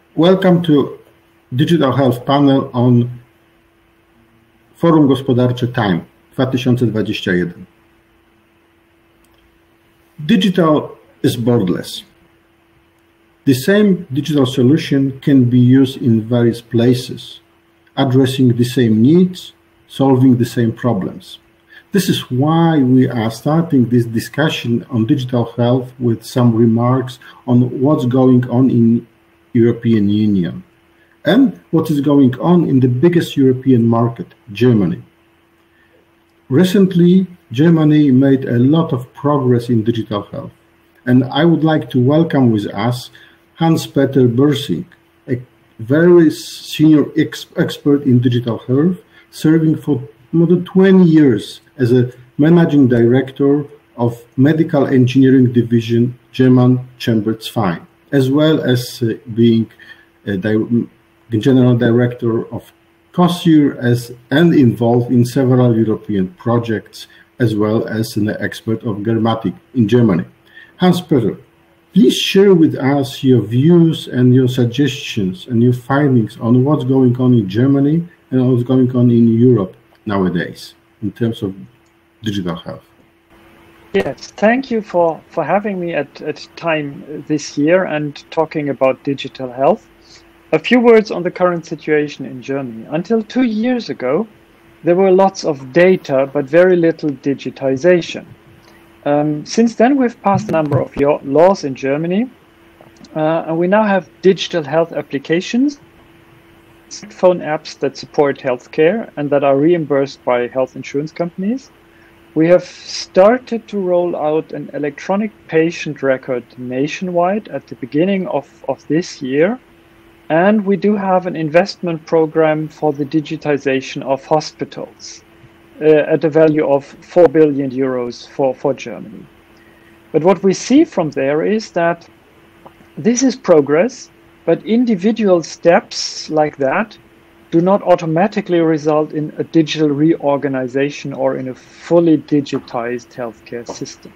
Welcome to Digital Health Panel on Forum Gospodarcze Time 2021. Digital is borderless. The same digital solution can be used in various places, addressing the same needs, solving the same problems. This is why we are starting this discussion on digital health with some remarks on what's going on in European Union and what is going on in the biggest European market, Germany. Recently, Germany made a lot of progress in digital health, and I would like to welcome with us Hans-Peter Börsing, a very senior expert in digital health, serving for more than 20 years as a managing director of Medical Engineering Division, German Chamber-Zweig, as well as being the general director of COSUR and involved in several European projects, as well as an expert of Gematik in Germany. Hans-Peter, please share with us your views and your suggestions and your findings on what's going on in Germany and what's going on in Europe nowadays in terms of digital health. Yes, thank you for having me at time this year and talking about digital health. A few words on the current situation in Germany. Until 2 years ago, there were lots of data, but very little digitization. Since then, we've passed a number of laws in Germany, and we now have digital health applications, phone apps that support healthcare and that are reimbursed by health insurance companies. We have started to roll out an electronic patient record nationwide at the beginning of this year. And we do have an investment program for the digitization of hospitals at a value of 4 billion euros for Germany. But what we see from there is that this is progress, but individual steps like that do not automatically result in a digital reorganization or in a fully digitized healthcare system.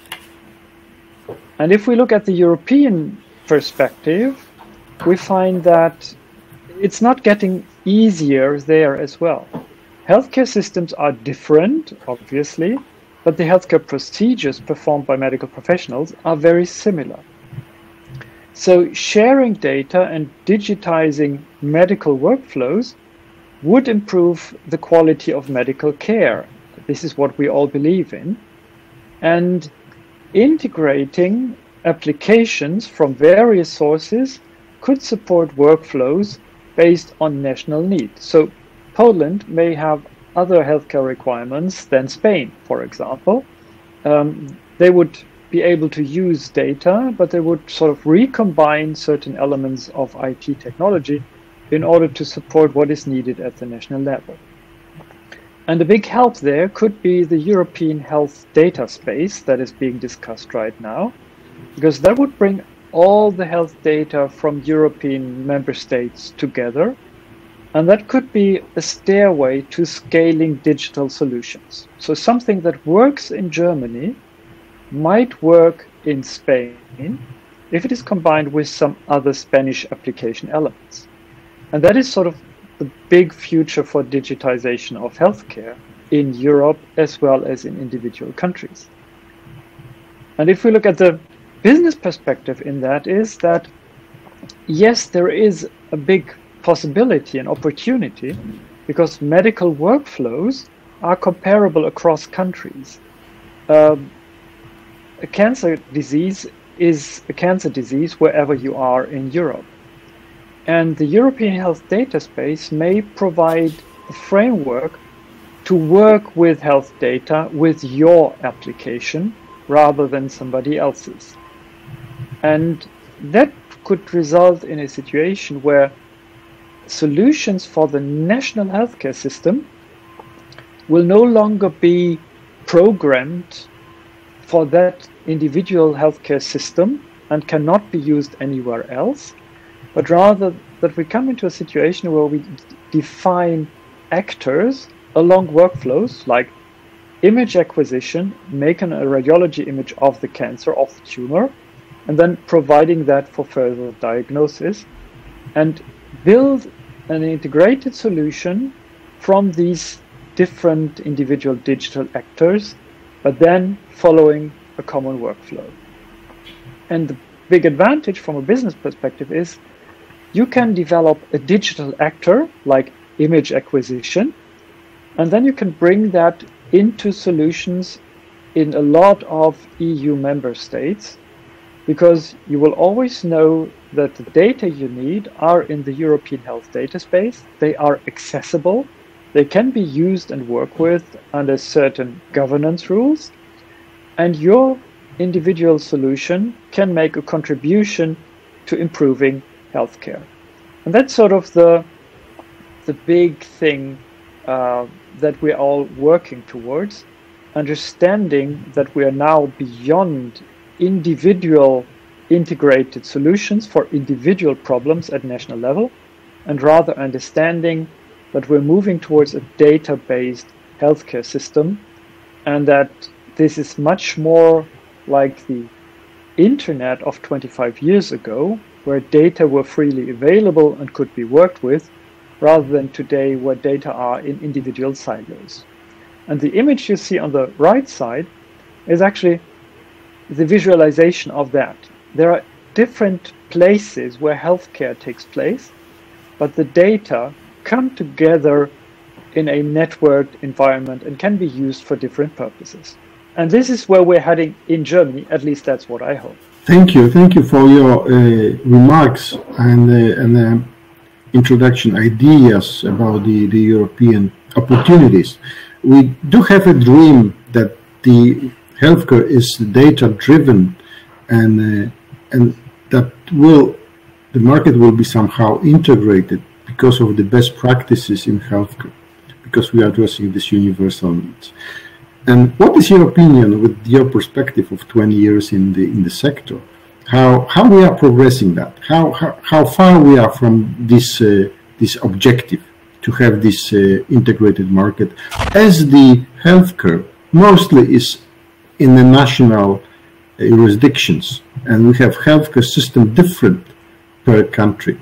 And if we look at the European perspective, we find that it's not getting easier there as well. Healthcare systems are different, obviously, but the healthcare procedures performed by medical professionals are very similar. So sharing data and digitizing medical workflows would improve the quality of medical care. This is what we all believe in. And integrating applications from various sources could support workflows based on national needs. So Poland may have other healthcare requirements than Spain, for example. They would be able to use data, but they would sort of recombine certain elements of IT technology in order to support what is needed at the national level. And a big help there could be the European health data space that is being discussed right now, because that would bring all the health data from European member states together, and that could be a stairway to scaling digital solutions. So something that works in Germany might work in Spain if it is combined with some other Spanish application elements. And that is sort of the big future for digitization of healthcare in Europe as well as in individual countries. And if we look at the business perspective in that, is that yes, there is a big possibility and opportunity because medical workflows are comparable across countries. A cancer disease is a cancer disease wherever you are in Europe. And the European health data space may provide a framework to work with health data with your application rather than somebody else's. And that could result in a situation where solutions for the national healthcare system will no longer be programmed for that individual healthcare system and cannot be used anywhere else, but rather that we come into a situation where we define actors along workflows like image acquisition, making a radiology image of the cancer, of the tumor, and then providing that for further diagnosis, and build an integrated solution from these different individual digital actors, but then following a common workflow. And the big advantage from a business perspective is you can develop a digital actor like image acquisition, and then you can bring that into solutions in a lot of EU member states, because you will always know that the data you need are in the European Health Data Space. They are accessible. They can be used and worked with under certain governance rules, and your individual solution can make a contribution to improving healthcare. And that's sort of the big thing that we're all working towards, understanding that we are now beyond individual integrated solutions for individual problems at national level, and rather understanding that we're moving towards a data-based healthcare system, and that this is much more like the internet of 25 years ago, where data were freely available and could be worked with, rather than today where data are in individual silos. And the image you see on the right side is actually the visualization of that. There are different places where healthcare takes place, but the data come together in a networked environment and can be used for different purposes. And this is where we're heading in Germany, at least that's what I hope. Thank you for your remarks and introduction ideas about the European opportunities. We do have a dream that the healthcare is data-driven, and that the market will be somehow integrated because of the best practices in healthcare, because we are addressing these universal needs. And what is your opinion, with your perspective of 20 years in the sector? How we are progressing that? How far we are from this objective to have this integrated market, as the healthcare mostly is in the national jurisdictions, and we have healthcare system different per country.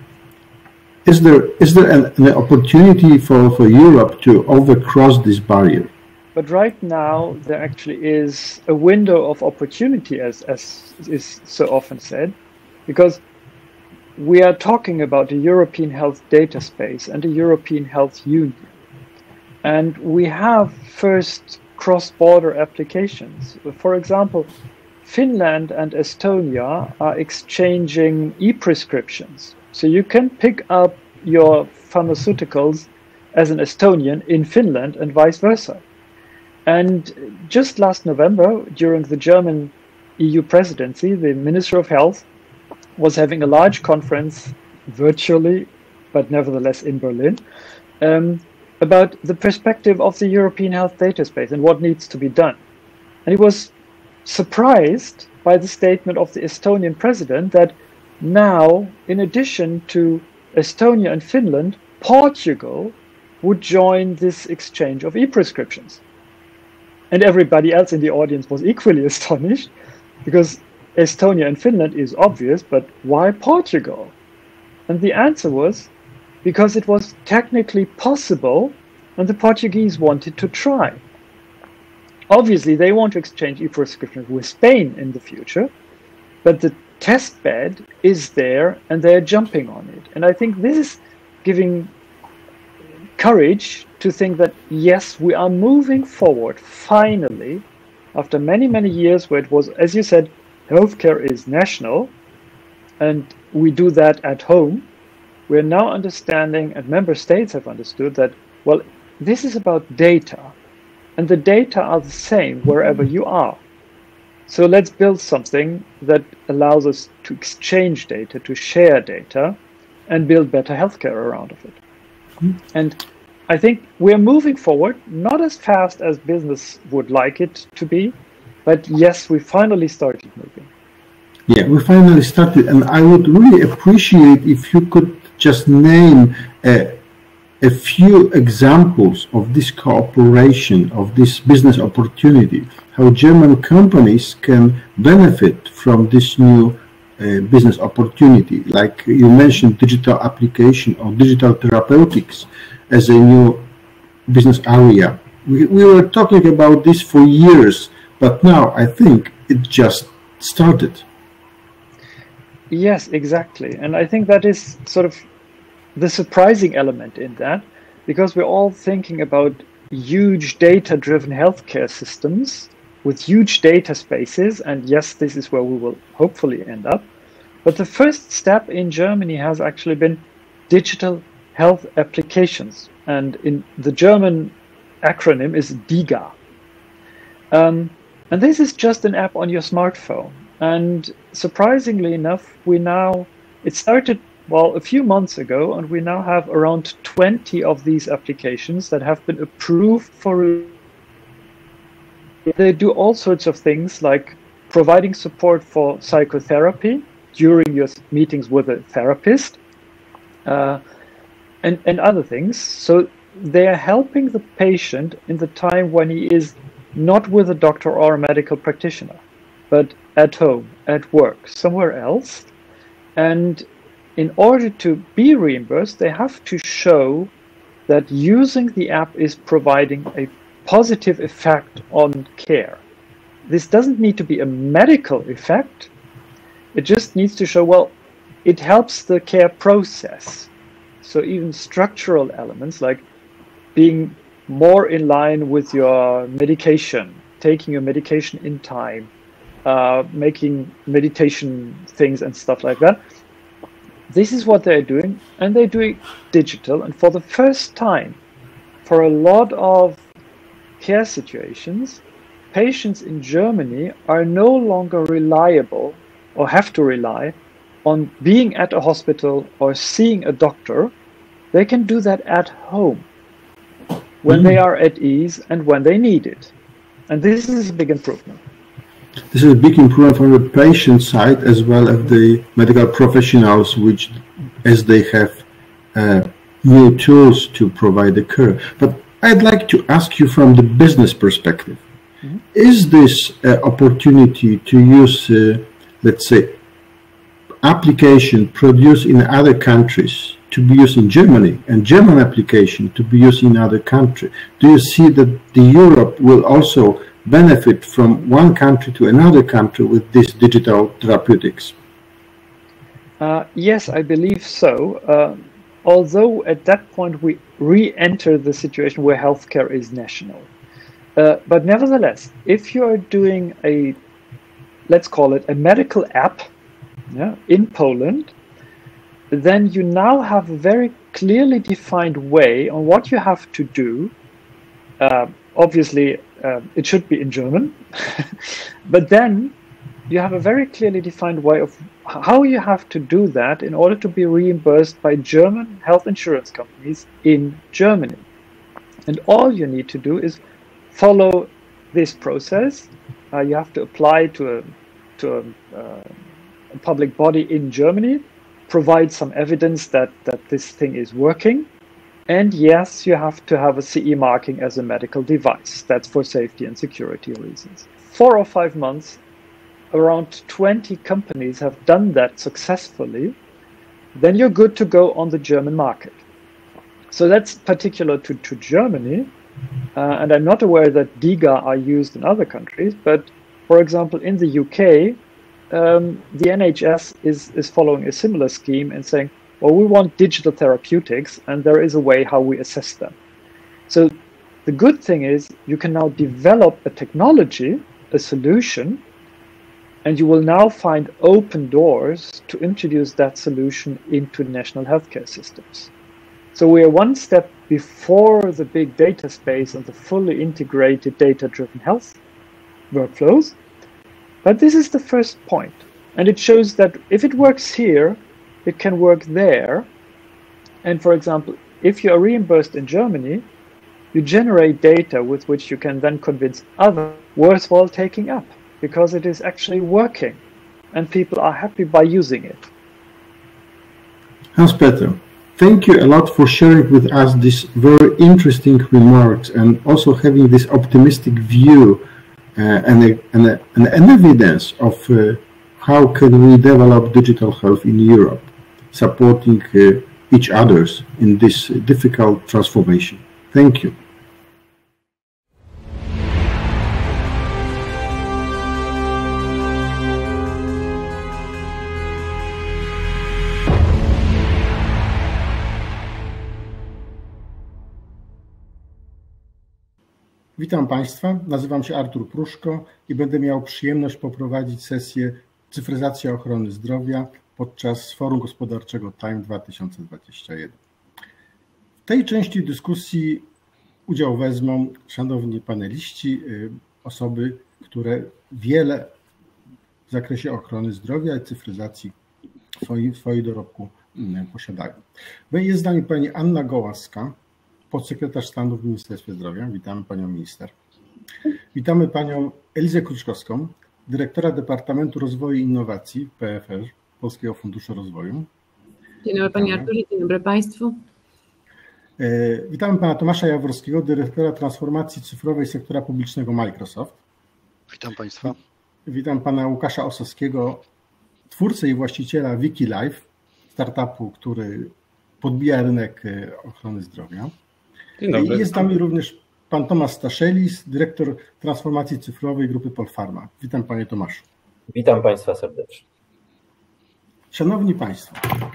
Is there an opportunity for Europe to overcross this barrier? But right now, there actually is a window of opportunity, as is so often said, because we are talking about the European Health Data Space and the European Health Union. And we have first cross-border applications. For example, Finland and Estonia are exchanging e-prescriptions. So you can pick up your pharmaceuticals as an Estonian in Finland and vice versa. And just last November, during the German EU presidency, the Minister of Health was having a large conference virtually, but nevertheless in Berlin, about the perspective of the European Health Data Space and what needs to be done. And he was surprised by the statement of the Estonian president that now, in addition to Estonia and Finland, Portugal would join this exchange of e-prescriptions. And everybody else in the audience was equally astonished, because Estonia and Finland is obvious, but why Portugal? And the answer was because it was technically possible and the Portuguese wanted to try. Obviously, they want to exchange e-prescriptions with Spain in the future, but the test bed is there and they're jumping on it. And I think this is giving courage to think that, yes, we are moving forward finally, after many, many years where it was, as you said, healthcare is national and we do that at home. We're now understanding, and member states have understood that, well, this is about data, and the data are the same wherever you are. So let's build something that allows us to exchange data, to share data, and build better healthcare around of it. And I think we're moving forward, not as fast as business would like it to be, but yes, we finally started moving. Yeah, we finally started, and I would really appreciate if you could just name a few examples of this cooperation, of this business opportunity, how German companies can benefit from this new business opportunity, like you mentioned, digital application or digital therapeutics as a new business area. We were talking about this for years, but now I think it just started. Yes, exactly. And I think that is sort of the surprising element in that, because we're all thinking about huge data-driven healthcare systems with huge data spaces, and yes, this is where we will hopefully end up. But the first step in Germany has actually been digital health applications, and in the German acronym is DiGA. And this is just an app on your smartphone. And surprisingly enough, it started, well, a few months ago, and we now have around 20 of these applications that have been approved for. They do all sorts of things like providing support for psychotherapy during your meetings with a therapist, and other things. So they are helping the patient in the time when he is not with a doctor or a medical practitioner, but at home, at work, somewhere else. And in order to be reimbursed, they have to show that using the app is providing a positive effect on care. This doesn't need to be a medical effect. It just needs to show, well, it helps the care process. So even structural elements like being more in line with your medication, taking your medication in time, making meditation things and stuff like that. This is what they're doing, and they're doing digital. And for the first time, for a lot of care situations, patients in Germany are no longer reliable or have to rely on being at a hospital or seeing a doctor. They can do that at home when they are at ease and when they need it. And this is a big improvement. This is a big improvement from the patient side as well as the medical professionals, which, as they have new tools to provide the care. But I'd like to ask you from the business perspective, is this opportunity to use, let's say, application produced in other countries to be used in Germany and German application to be used in other countries? Do you see that the Europe will also benefit from one country to another country with this digital therapeutics? Yes, I believe so. Although at that point we re-enter the situation where healthcare is national. But nevertheless, if you are doing a, let's call it a medical app, in Poland, then you now have a very clearly defined way on what you have to do. Obviously, it should be in German, but then you have a very clearly defined way of how you have to do that in order to be reimbursed by German health insurance companies in Germany. And all you need to do is follow this process. You have to apply to a public body in Germany, provide some evidence that this thing is working. And yes, you have to have a CE marking as a medical device. That's for safety and security reasons. 4 or 5 months, around 20 companies have done that successfully. Then you're good to go on the German market. So that's particular to Germany. And I'm not aware that DiGA are used in other countries. But for example, in the UK, the NHS is following a similar scheme and saying, well, we want digital therapeutics, and there is a way how we assess them. So the good thing is you can now develop a technology, a solution, and you will now find open doors to introduce that solution into national healthcare systems. So we are one step before the big data space and the fully integrated data-driven health workflows. But this is the first point. And it shows that if it works here, it can work there. And for example, if you are reimbursed in Germany, you generate data with which you can then convince others worthwhile taking up, because it is actually working and people are happy by using it. Hans-Peter, thank you a lot for sharing with us these very interesting remarks and also having this optimistic view and an evidence of how can we develop digital health in Europe, supporting each others in this difficult transformation. Thank you. Witam Państwa, nazywam się Artur Pruszko i będę miał przyjemność poprowadzić sesję Cyfryzacja ochrony zdrowia podczas Forum Gospodarczego TIME 2021. W tej części dyskusji udział wezmą szanowni paneliści, osoby, które wiele w zakresie ochrony zdrowia i cyfryzacji w swoim dorobku posiadają. Jest z nami pani Anna Gołaska, podsekretarz stanu w Ministerstwie Zdrowia. Witamy panią minister. Witamy panią Elizę Kruczkowską, dyrektora Departamentu Rozwoju i Innowacji PFR, Polskiego Funduszu Rozwoju. Dzień dobry panie Arturze, dzień dobry państwu. Witamy pana Tomasza Jaworskiego, dyrektora transformacji cyfrowej sektora publicznego Microsoft. Witam państwa. Witam pana Łukasza Osowskiego, twórcę i właściciela WikiLife, startupu, który podbija rynek ochrony zdrowia. Dzień dobry. Jest z nami również pan Tomasz Staszelis, dyrektor transformacji cyfrowej Grupy Polpharma. Witam panie Tomaszu. Witam państwa serdecznie. Szanowni państwo,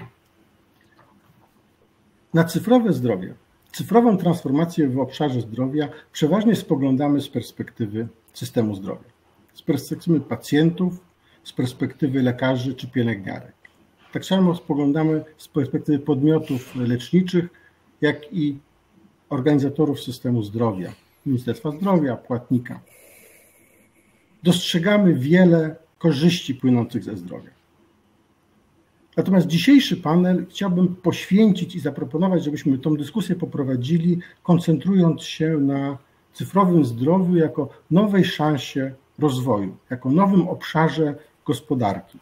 na cyfrowe zdrowie, cyfrową transformację w obszarze zdrowia przeważnie spoglądamy z perspektywy systemu zdrowia, z perspektywy pacjentów, z perspektywy lekarzy czy pielęgniarek. Tak samo spoglądamy z perspektywy podmiotów leczniczych, jak i organizatorów systemu zdrowia, Ministerstwa Zdrowia, płatnika. Dostrzegamy wiele korzyści płynących ze zdrowia. Natomiast dzisiejszy panel chciałbym poświęcić i zaproponować, żebyśmy tę dyskusję poprowadzili, koncentrując się na cyfrowym zdrowiu jako nowej szansie rozwoju, jako nowym obszarze gospodarki,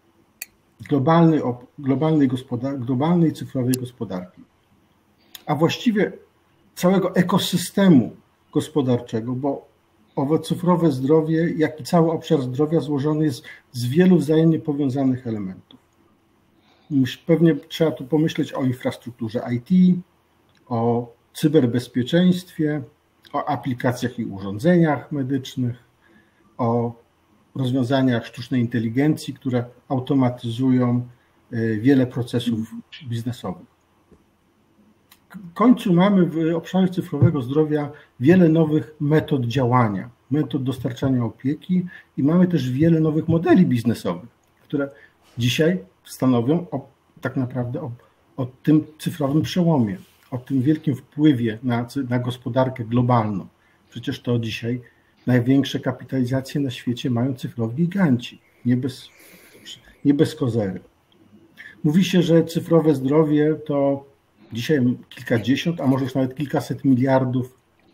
globalnej cyfrowej gospodarki, a właściwie całego ekosystemu gospodarczego, bo owe cyfrowe zdrowie, jak i cały obszar zdrowia złożony jest z wielu wzajemnie powiązanych elementów. Pewnie trzeba tu pomyśleć o infrastrukturze IT, o cyberbezpieczeństwie, o aplikacjach i urządzeniach medycznych, o rozwiązaniach sztucznej inteligencji, które automatyzują wiele procesów biznesowych. W końcu mamy w obszarze cyfrowego zdrowia wiele nowych metod działania, metod dostarczania opieki i mamy też wiele nowych modeli biznesowych, które dzisiaj stanowią tak naprawdę o tym cyfrowym przełomie, o tym wielkim wpływie na gospodarkę globalną. Przecież to dzisiaj największe kapitalizacje na świecie mają cyfrowi giganci, nie bez kozery. Mówi się, że cyfrowe zdrowie to dzisiaj kilkadziesiąt, a może już nawet kilkaset miliardów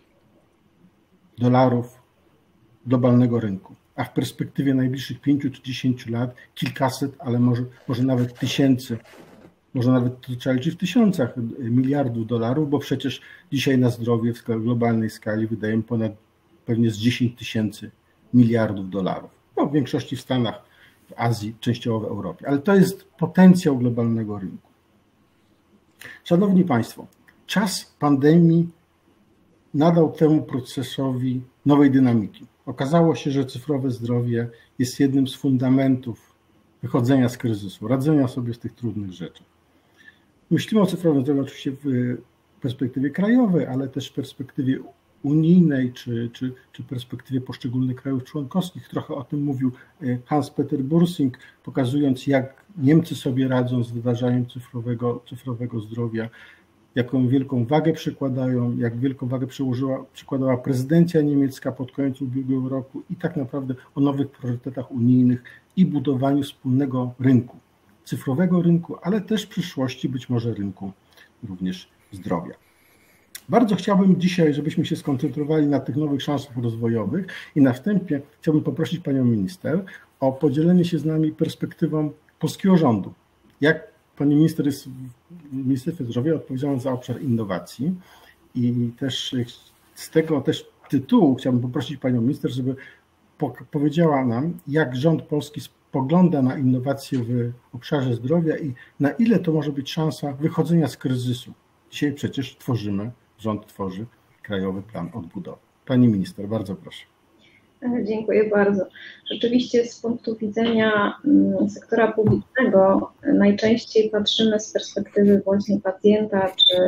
dolarów globalnego rynku, a w perspektywie najbliższych 5 czy 10 lat kilkaset, ale może nawet tysięcy, może nawet to trzeba liczyć w tysiącach miliardów dolarów, bo przecież dzisiaj na zdrowie w globalnej skali wydajemy pewnie z 10 tysięcy miliardów dolarów. No, w większości w Stanach, w Azji, częściowo w Europie, ale to jest potencjał globalnego rynku. Szanowni Państwo, czas pandemii nadał temu procesowi nowej dynamiki. Okazało się, że cyfrowe zdrowie jest jednym z fundamentów wychodzenia z kryzysu, radzenia sobie z tych trudnych rzeczy. Myślimy o cyfrowym zdrowiu oczywiście w perspektywie krajowej, ale też w perspektywie unijnej czy perspektywie poszczególnych krajów członkowskich. Trochę o tym mówił Hans-Peter Bursing, pokazując, jak Niemcy sobie radzą z wyważaniem cyfrowego zdrowia, jaką wielką wagę przykładają, jak wielką wagę przykładała prezydencja niemiecka pod koniec ubiegłego roku i tak naprawdę o nowych priorytetach unijnych i budowaniu wspólnego rynku, cyfrowego rynku, ale też w przyszłości być może rynku również zdrowia. Bardzo chciałbym dzisiaj, żebyśmy się skoncentrowali na tych nowych szansach rozwojowych i na wstępie chciałbym poprosić panią minister o podzielenie się z nami perspektywą polskiego rządu. Jak pani minister jest w Ministerstwie Zdrowia odpowiedzialna za obszar innowacji i też z tego tytułu chciałbym poprosić panią minister, żeby powiedziała nam, jak rząd polski pogląda na innowacje w obszarze zdrowia i na ile to może być szansa wychodzenia z kryzysu. Dzisiaj przecież rząd tworzy Krajowy Plan Odbudowy. Pani minister, bardzo proszę. Dziękuję bardzo. Rzeczywiście z punktu widzenia sektora publicznego najczęściej patrzymy z perspektywy właśnie pacjenta czy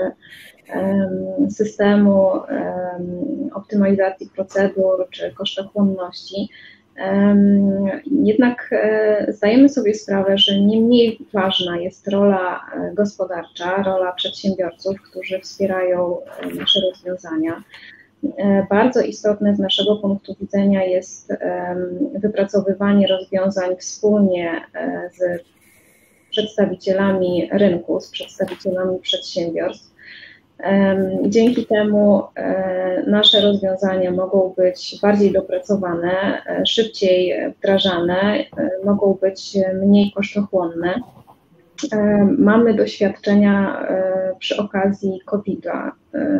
systemu optymalizacji procedur czy kosztochłonności. Jednak zdajemy sobie sprawę, że nie mniej ważna jest rola gospodarcza, rola przedsiębiorców, którzy wspierają nasze rozwiązania. Bardzo istotne z naszego punktu widzenia jest wypracowywanie rozwiązań wspólnie z przedstawicielami rynku, z przedstawicielami przedsiębiorstw. Dzięki temu nasze rozwiązania mogą być bardziej dopracowane, szybciej wdrażane, mogą być mniej kosztochłonne. Mamy doświadczenia przy okazji COVID-a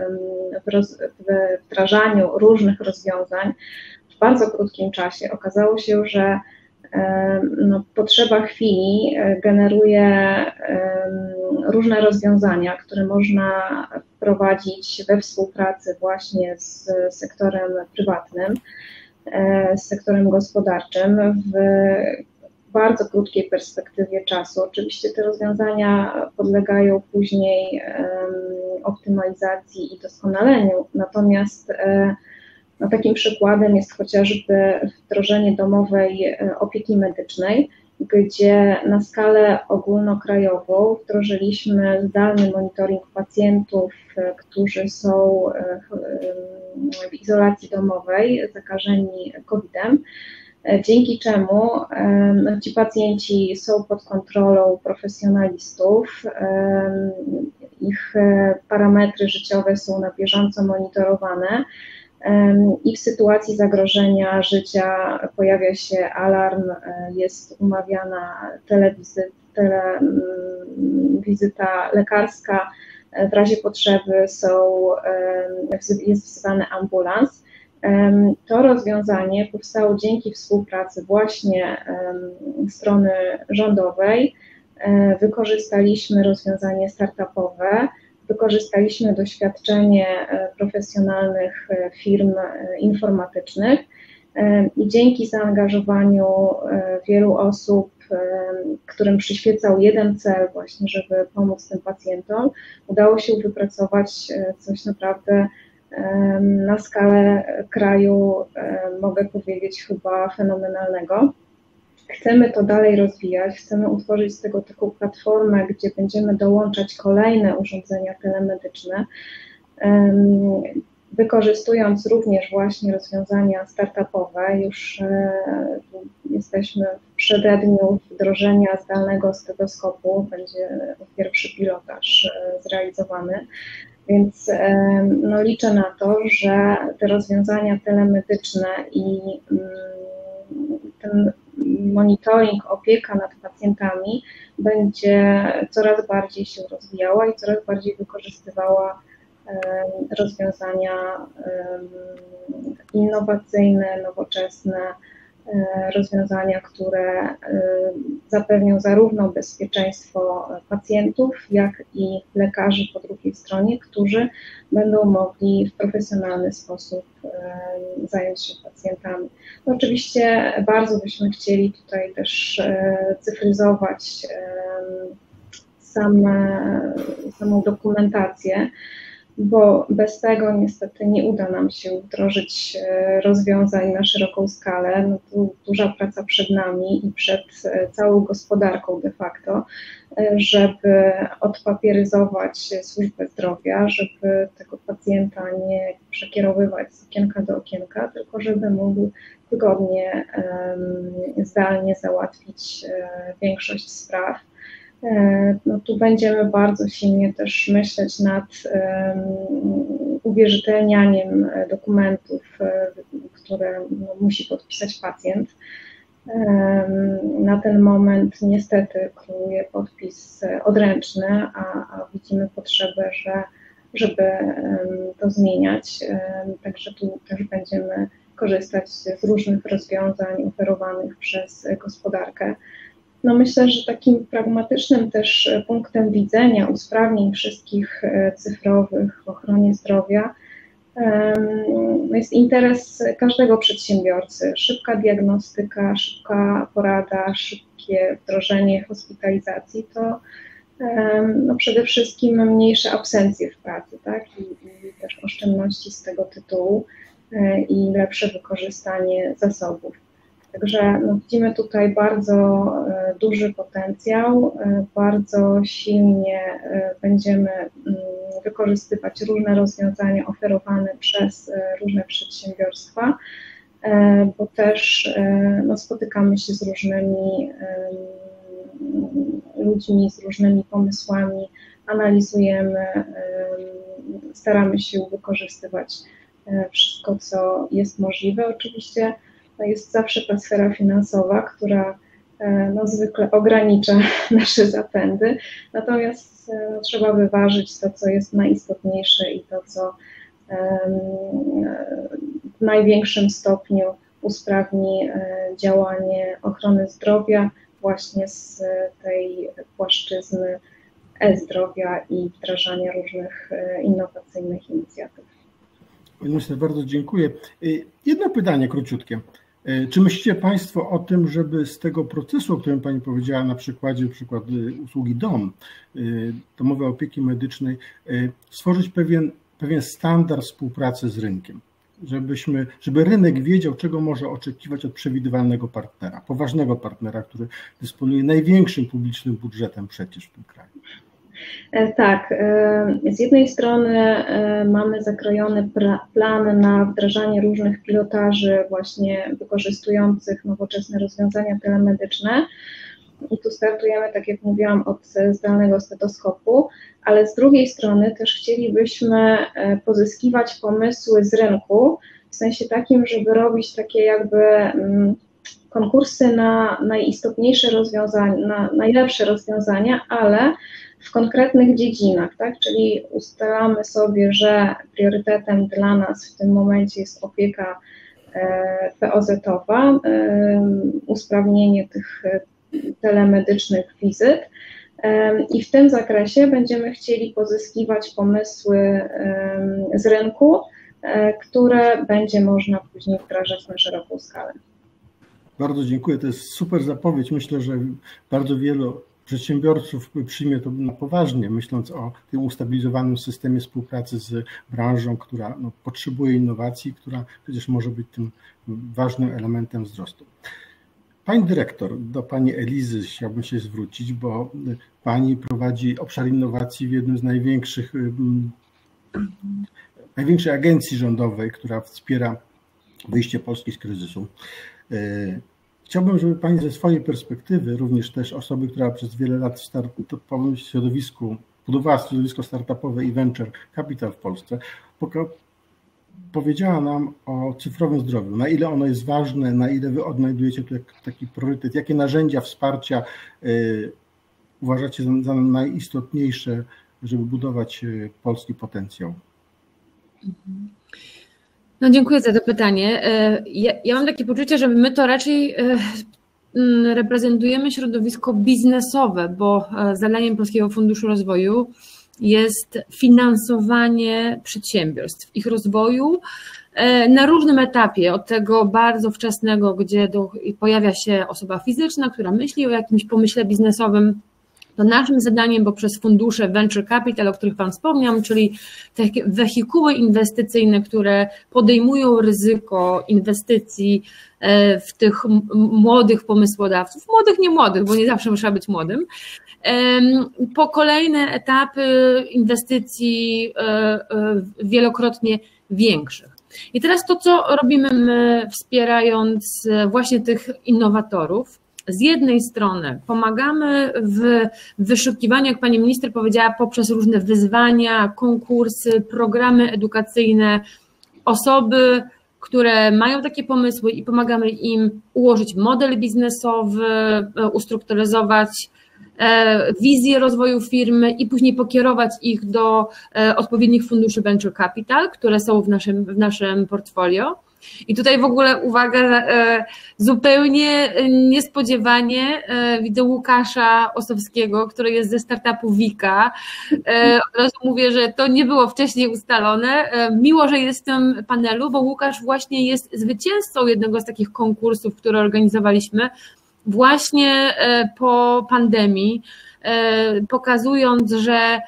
w wdrażaniu różnych rozwiązań w bardzo krótkim czasie. Okazało się, że potrzeba chwili generuje różne rozwiązania, które można wprowadzić we współpracy właśnie z sektorem prywatnym, z sektorem gospodarczym w bardzo krótkiej perspektywie czasu. Oczywiście te rozwiązania podlegają później optymalizacji i doskonaleniu, natomiast takim przykładem jest chociażby wdrożenie domowej opieki medycznej, gdzie na skalę ogólnokrajową wdrożyliśmy zdalny monitoring pacjentów, którzy są w izolacji domowej, zakażeni COVID-em, dzięki czemu ci pacjenci są pod kontrolą profesjonalistów, ich parametry życiowe są na bieżąco monitorowane i w sytuacji zagrożenia życia pojawia się alarm, jest umawiana telewizyta lekarska, w razie potrzeby jest wzywany ambulans. To rozwiązanie powstało dzięki współpracy właśnie strony rządowej. Wykorzystaliśmy rozwiązanie startupowe, wykorzystaliśmy doświadczenie profesjonalnych firm informatycznych i dzięki zaangażowaniu wielu osób, którym przyświecał jeden cel właśnie, żeby pomóc tym pacjentom, udało się wypracować coś naprawdę na skalę kraju, mogę powiedzieć, chyba fenomenalnego. Chcemy to dalej rozwijać, chcemy utworzyć z tego taką platformę, gdzie będziemy dołączać kolejne urządzenia telemedyczne, wykorzystując również właśnie rozwiązania startupowe. Już jesteśmy w przededniu wdrożenia zdalnego stetoskopu, będzie pierwszy pilotaż zrealizowany. Więc liczę na to, że te rozwiązania telemedyczne i ten monitoring, opieka nad pacjentami będzie coraz bardziej się rozwijała i coraz bardziej wykorzystywała rozwiązania innowacyjne, nowoczesne, rozwiązania, które zapewnią zarówno bezpieczeństwo pacjentów, jak i lekarzy po drugiej stronie, którzy będą mogli w profesjonalny sposób zająć się pacjentami. No oczywiście bardzo byśmy chcieli tutaj też cyfryzować samą dokumentację, bo bez tego niestety nie uda nam się wdrożyć rozwiązań na szeroką skalę. No tu duża praca przed nami i przed całą gospodarką de facto, żeby odpapieryzować służbę zdrowia, żeby tego pacjenta nie przekierowywać z okienka do okienka, tylko żeby mógł wygodnie, zdalnie załatwić większość spraw. No tu będziemy bardzo silnie też myśleć nad uwierzytelnianiem dokumentów, które musi podpisać pacjent. Na ten moment niestety króluje podpis odręczny, a widzimy potrzebę, żeby to zmieniać. Także tu też będziemy korzystać z różnych rozwiązań oferowanych przez gospodarkę. No myślę, że takim pragmatycznym też punktem widzenia usprawnień wszystkich cyfrowych w ochronie zdrowia jest interes każdego przedsiębiorcy. Szybka diagnostyka, szybka porada, szybkie wdrożenie hospitalizacji to no przede wszystkim mniejsze absencje w pracy, tak? I też oszczędności z tego tytułu i lepsze wykorzystanie zasobów. Także no, widzimy tutaj bardzo duży potencjał, bardzo silnie będziemy wykorzystywać różne rozwiązania oferowane przez różne przedsiębiorstwa, bo też no, spotykamy się z różnymi ludźmi, z różnymi pomysłami, analizujemy, staramy się wykorzystywać wszystko, co jest możliwe. Oczywiście no jest zawsze ta sfera finansowa, która no, zwykle ogranicza nasze zapędy, natomiast no, trzeba wyważyć to, co jest najistotniejsze i to, co w największym stopniu usprawni działanie ochrony zdrowia właśnie z tej płaszczyzny e-zdrowia i wdrażania różnych innowacyjnych inicjatyw. Pani minister, bardzo dziękuję. Jedno pytanie króciutkie. Czy myślicie Państwo o tym, żeby z tego procesu, o którym Pani powiedziała na przykład usługi domowej opieki medycznej, stworzyć pewien standard współpracy z rynkiem? Żeby rynek wiedział, czego może oczekiwać od przewidywalnego partnera, poważnego partnera, który dysponuje największym publicznym budżetem przecież w tym kraju. Tak, z jednej strony mamy zakrojony plan na wdrażanie różnych pilotaży właśnie wykorzystujących nowoczesne rozwiązania telemedyczne i tu startujemy, tak jak mówiłam, od zdalnego stetoskopu, ale z drugiej strony też chcielibyśmy pozyskiwać pomysły z rynku, w sensie takim, żeby robić takie jakby konkursy na najistotniejsze rozwiązania, na najlepsze rozwiązania, ale w konkretnych dziedzinach, tak? Czyli ustalamy sobie, że priorytetem dla nas w tym momencie jest opieka POZ-owa, usprawnienie tych telemedycznych wizyt i w tym zakresie będziemy chcieli pozyskiwać pomysły z rynku, które będzie można później wdrażać na szeroką skalę. Bardzo dziękuję, to jest super zapowiedź. Myślę, że bardzo wielu przedsiębiorców przyjmie to na poważnie, myśląc o tym ustabilizowanym systemie współpracy z branżą, która no, potrzebuje innowacji, która przecież może być tym ważnym elementem wzrostu. Pani dyrektor, do Pani Elizy chciałbym się zwrócić, bo Pani prowadzi obszar innowacji w jednym z największej agencji rządowej, która wspiera wyjście Polski z kryzysu. Chciałbym, żeby Pani ze swojej perspektywy, również też osoby, która przez wiele lat w startupowym środowisku, budowała środowisko startupowe i venture capital w Polsce, powiedziała nam o cyfrowym zdrowiu, na ile ono jest ważne, na ile Wy odnajdujecie tu taki priorytet, jakie narzędzia wsparcia uważacie za najistotniejsze, żeby budować polski potencjał? No dziękuję za to pytanie. Ja mam takie poczucie, że my to raczej reprezentujemy środowisko biznesowe, bo zadaniem Polskiego Funduszu Rozwoju jest finansowanie przedsiębiorstw, ich rozwoju na różnym etapie, od tego bardzo wczesnego, gdzie pojawia się osoba fizyczna, która myśli o jakimś pomyśle biznesowym. To naszym zadaniem, bo przez fundusze Venture Capital, o których Pan wspomniał, czyli takie wehikuły inwestycyjne, które podejmują ryzyko inwestycji w tych młodych pomysłodawców, młodych, nie młodych, bo nie zawsze trzeba być młodym, po kolejne etapy inwestycji wielokrotnie większych. I teraz to, co robimy my, wspierając właśnie tych innowatorów, z jednej strony pomagamy w wyszukiwaniu, jak Pani Minister powiedziała, poprzez różne wyzwania, konkursy, programy edukacyjne, osoby, które mają takie pomysły i pomagamy im ułożyć model biznesowy, ustrukturyzować wizję rozwoju firmy i później pokierować ich do odpowiednich funduszy Venture Capital, które są w naszym portfolio. I tutaj w ogóle uwaga, zupełnie niespodziewanie widzę Łukasza Osowskiego, który jest ze startupu Wika. Od razu mówię, że to nie było wcześniej ustalone. Miło, że jest w tym panelu, bo Łukasz właśnie jest zwycięzcą jednego z takich konkursów, które organizowaliśmy właśnie po pandemii, pokazując, że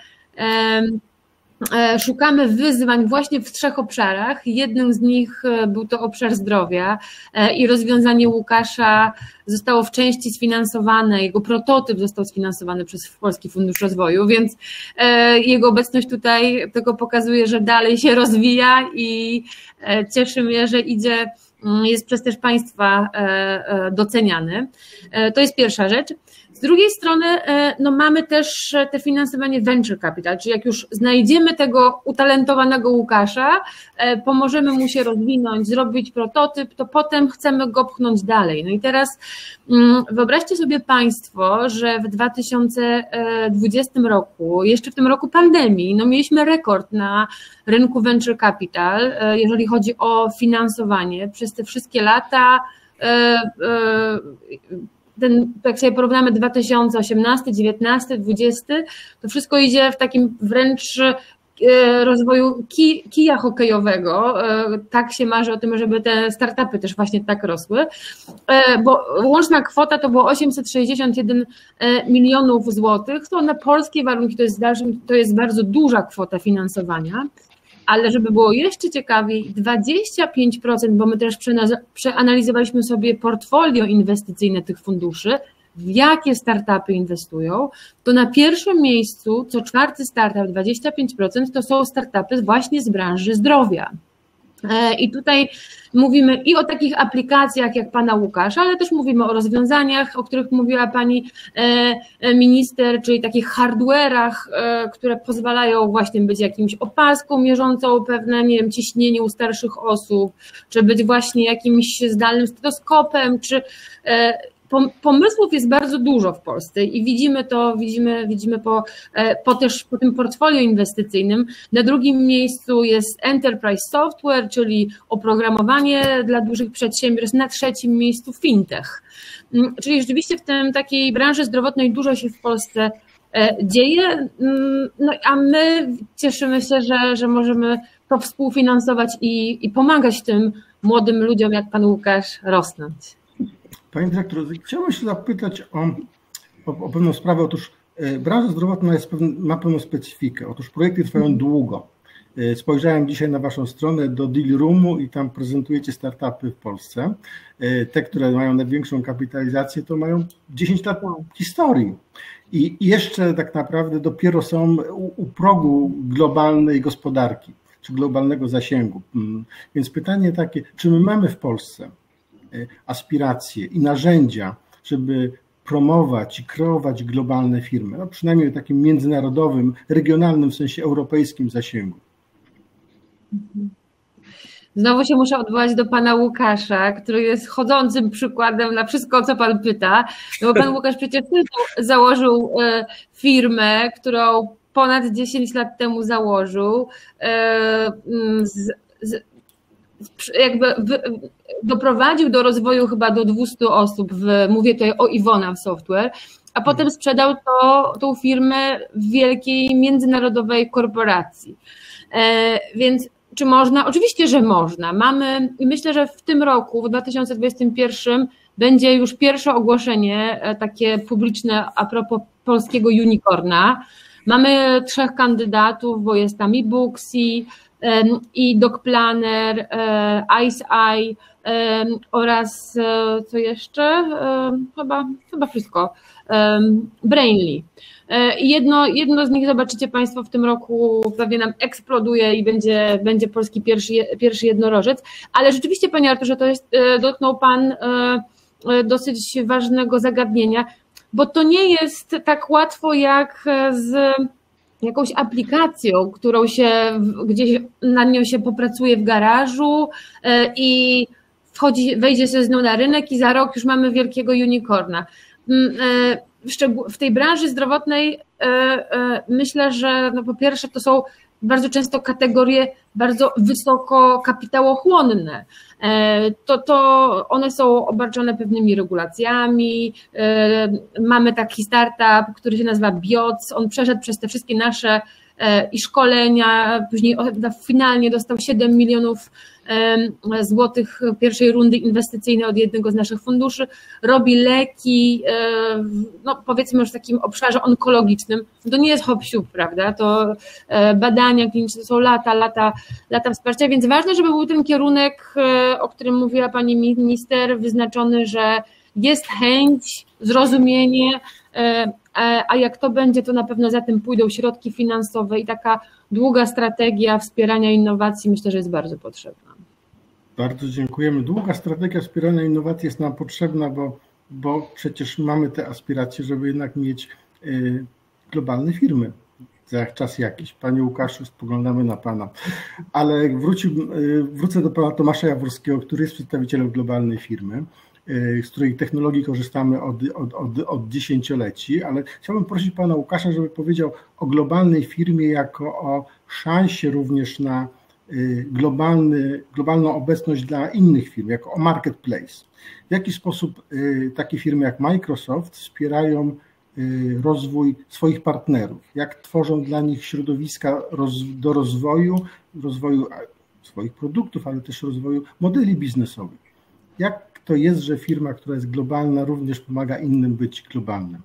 szukamy wyzwań właśnie w 3 obszarach. Jednym z nich był to obszar zdrowia i rozwiązanie Łukasza zostało w części sfinansowane, jego prototyp został sfinansowany przez Polski Fundusz Rozwoju, więc jego obecność tutaj tylko pokazuje, że dalej się rozwija i cieszy mnie, że jest przez też Państwa doceniany. To jest pierwsza rzecz. Z drugiej strony no mamy też te finansowanie venture capital, czyli jak już znajdziemy tego utalentowanego Łukasza, pomożemy mu się rozwinąć, zrobić prototyp, to potem chcemy go pchnąć dalej. No i teraz wyobraźcie sobie Państwo, że w 2020 roku, jeszcze w tym roku pandemii, no mieliśmy rekord na rynku venture capital, jeżeli chodzi o finansowanie. Przez te wszystkie lata jak sobie porównamy 2018, 2019, 2020, to wszystko idzie w takim wręcz rozwoju kija hokejowego. Tak się marzy o tym, żeby te startupy też właśnie tak rosły, bo łączna kwota to było 861 milionów złotych, to na polskie warunki to jest bardzo duża kwota finansowania. Ale żeby było jeszcze ciekawiej, 25%, bo my też przeanalizowaliśmy sobie portfolio inwestycyjne tych funduszy, w jakie startupy inwestują, to na pierwszym miejscu co 4. startup, 25%, to są startupy właśnie z branży zdrowia. I tutaj mówimy i o takich aplikacjach jak pana Łukasza, ale też mówimy o rozwiązaniach, o których mówiła pani minister, czyli takich hardware'ach, które pozwalają właśnie być jakimś opaską mierzącą pewne, nie wiem, ciśnienie u starszych osób, czy być właśnie jakimś zdalnym stetoskopem, czy pomysłów jest bardzo dużo w Polsce i widzimy po tym portfolio inwestycyjnym. Na drugim miejscu jest Enterprise Software, czyli oprogramowanie dla dużych przedsiębiorstw, na 3. miejscu fintech. Czyli rzeczywiście w tym takiej branży zdrowotnej dużo się w Polsce dzieje, no a my cieszymy się, że możemy to współfinansować i pomagać tym młodym ludziom jak pan Łukasz rosnąć. Panie dyrektorze, chciałbym się zapytać o pewną sprawę. Otóż branża zdrowotna ma pewną specyfikę. Otóż projekty trwają długo. Spojrzałem dzisiaj na waszą stronę do Deal Roomu i tam prezentujecie startupy w Polsce. Te, które mają największą kapitalizację, to mają 10 lat historii. I jeszcze tak naprawdę dopiero są u progu globalnej gospodarki, czy globalnego zasięgu. Więc pytanie takie, czy my mamy w Polsce aspiracje i narzędzia, żeby promować i kreować globalne firmy, no przynajmniej w takim międzynarodowym, regionalnym, w sensie europejskim zasięgu. Znowu się muszę odwołać do pana Łukasza, który jest chodzącym przykładem na wszystko, o co pan pyta, no bo pan Łukasz przecież założył firmę, którą ponad 10 lat temu założył, jakby doprowadził do rozwoju chyba do 200 osób, mówię tutaj o Iwona Software, a potem sprzedał tą firmę w wielkiej międzynarodowej korporacji. Więc czy można? Oczywiście, że można. Mamy i myślę, że w tym roku, w 2021 będzie już pierwsze ogłoszenie takie publiczne a propos polskiego unicorna. Mamy 3 kandydatów, bo jest tam i Booksy, i DocPlanner, IceEye oraz co jeszcze? Chyba wszystko. Brainly. Jedno z nich zobaczycie Państwo w tym roku, pewnie nam eksploduje i będzie polski pierwszy jednorożec, ale rzeczywiście, panie Arturze, dotknął Pan dosyć ważnego zagadnienia, bo to nie jest tak łatwo jak z jakąś aplikacją, którą się gdzieś na nią się popracuje w garażu i wejdzie się z nią na rynek i za rok już mamy wielkiego unicorna. w tej branży zdrowotnej myślę, że no po pierwsze to są bardzo często kategorie bardzo wysoko kapitałochłonne. To one są obarczone pewnymi regulacjami. Mamy taki startup, który się nazywa Bioc. On przeszedł przez te wszystkie nasze i szkolenia, później finalnie dostał 7 milionów złotych pierwszej rundy inwestycyjnej od jednego z naszych funduszy, robi leki, no powiedzmy już w takim obszarze onkologicznym. To nie jest hop-siup, prawda? To badania kliniczne, to są lata wsparcia, więc ważne, żeby był ten kierunek, o którym mówiła pani minister, wyznaczony, że jest chęć, zrozumienie, a jak to będzie, to na pewno za tym pójdą środki finansowe i taka długa strategia wspierania innowacji myślę, że jest bardzo potrzebna. Bardzo dziękujemy. Długa strategia wspierania innowacji jest nam potrzebna, bo przecież mamy te aspiracje, żeby jednak mieć globalne firmy za czas jakiś. Panie Łukaszu, spoglądamy na Pana. Ale wrócę do Pana Tomasza Jaworskiego, który jest przedstawicielem globalnej firmy, z której technologii korzystamy od dziesięcioleci, ale chciałbym prosić Pana Łukasza, żeby powiedział o globalnej firmie jako o szansie również na globalną obecność dla innych firm, jako o marketplace. W jaki sposób takie firmy jak Microsoft wspierają rozwój swoich partnerów? Jak tworzą dla nich środowiska do rozwoju swoich produktów, ale też rozwoju modeli biznesowych? Jak to jest, że firma, która jest globalna, również pomaga innym być globalnym?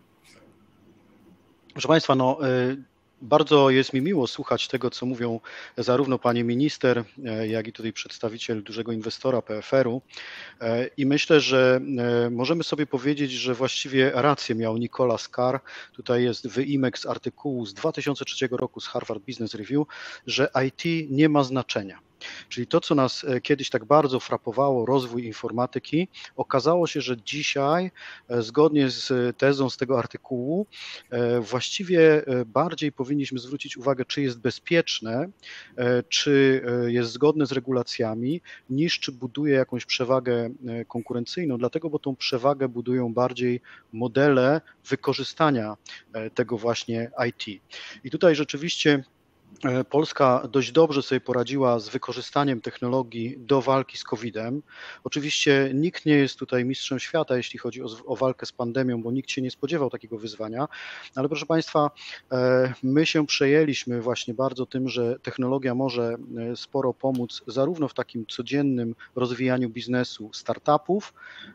Proszę Państwa, bardzo jest mi miło słuchać tego, co mówią zarówno pani minister, jak i tutaj przedstawiciel dużego inwestora PFR-u i myślę, że możemy sobie powiedzieć, że właściwie rację miał Nicholas Carr, tutaj jest wyimek z artykułu z 2003 roku z Harvard Business Review, że IT nie ma znaczenia. Czyli to, co nas kiedyś tak bardzo frapowało, rozwój informatyki, okazało się, że dzisiaj, zgodnie z tezą z tego artykułu, właściwie bardziej powinniśmy zwrócić uwagę, czy jest bezpieczne, czy jest zgodne z regulacjami, niż czy buduje jakąś przewagę konkurencyjną, dlatego, bo tą przewagę budują bardziej modele wykorzystania tego właśnie IT. I tutaj rzeczywiście Polska dość dobrze sobie poradziła z wykorzystaniem technologii do walki z COVID-em. Oczywiście nikt nie jest tutaj mistrzem świata, jeśli chodzi o walkę z pandemią, bo nikt się nie spodziewał takiego wyzwania, ale proszę Państwa, my się przejęliśmy właśnie bardzo tym, że technologia może sporo pomóc zarówno w takim codziennym rozwijaniu biznesu startupów,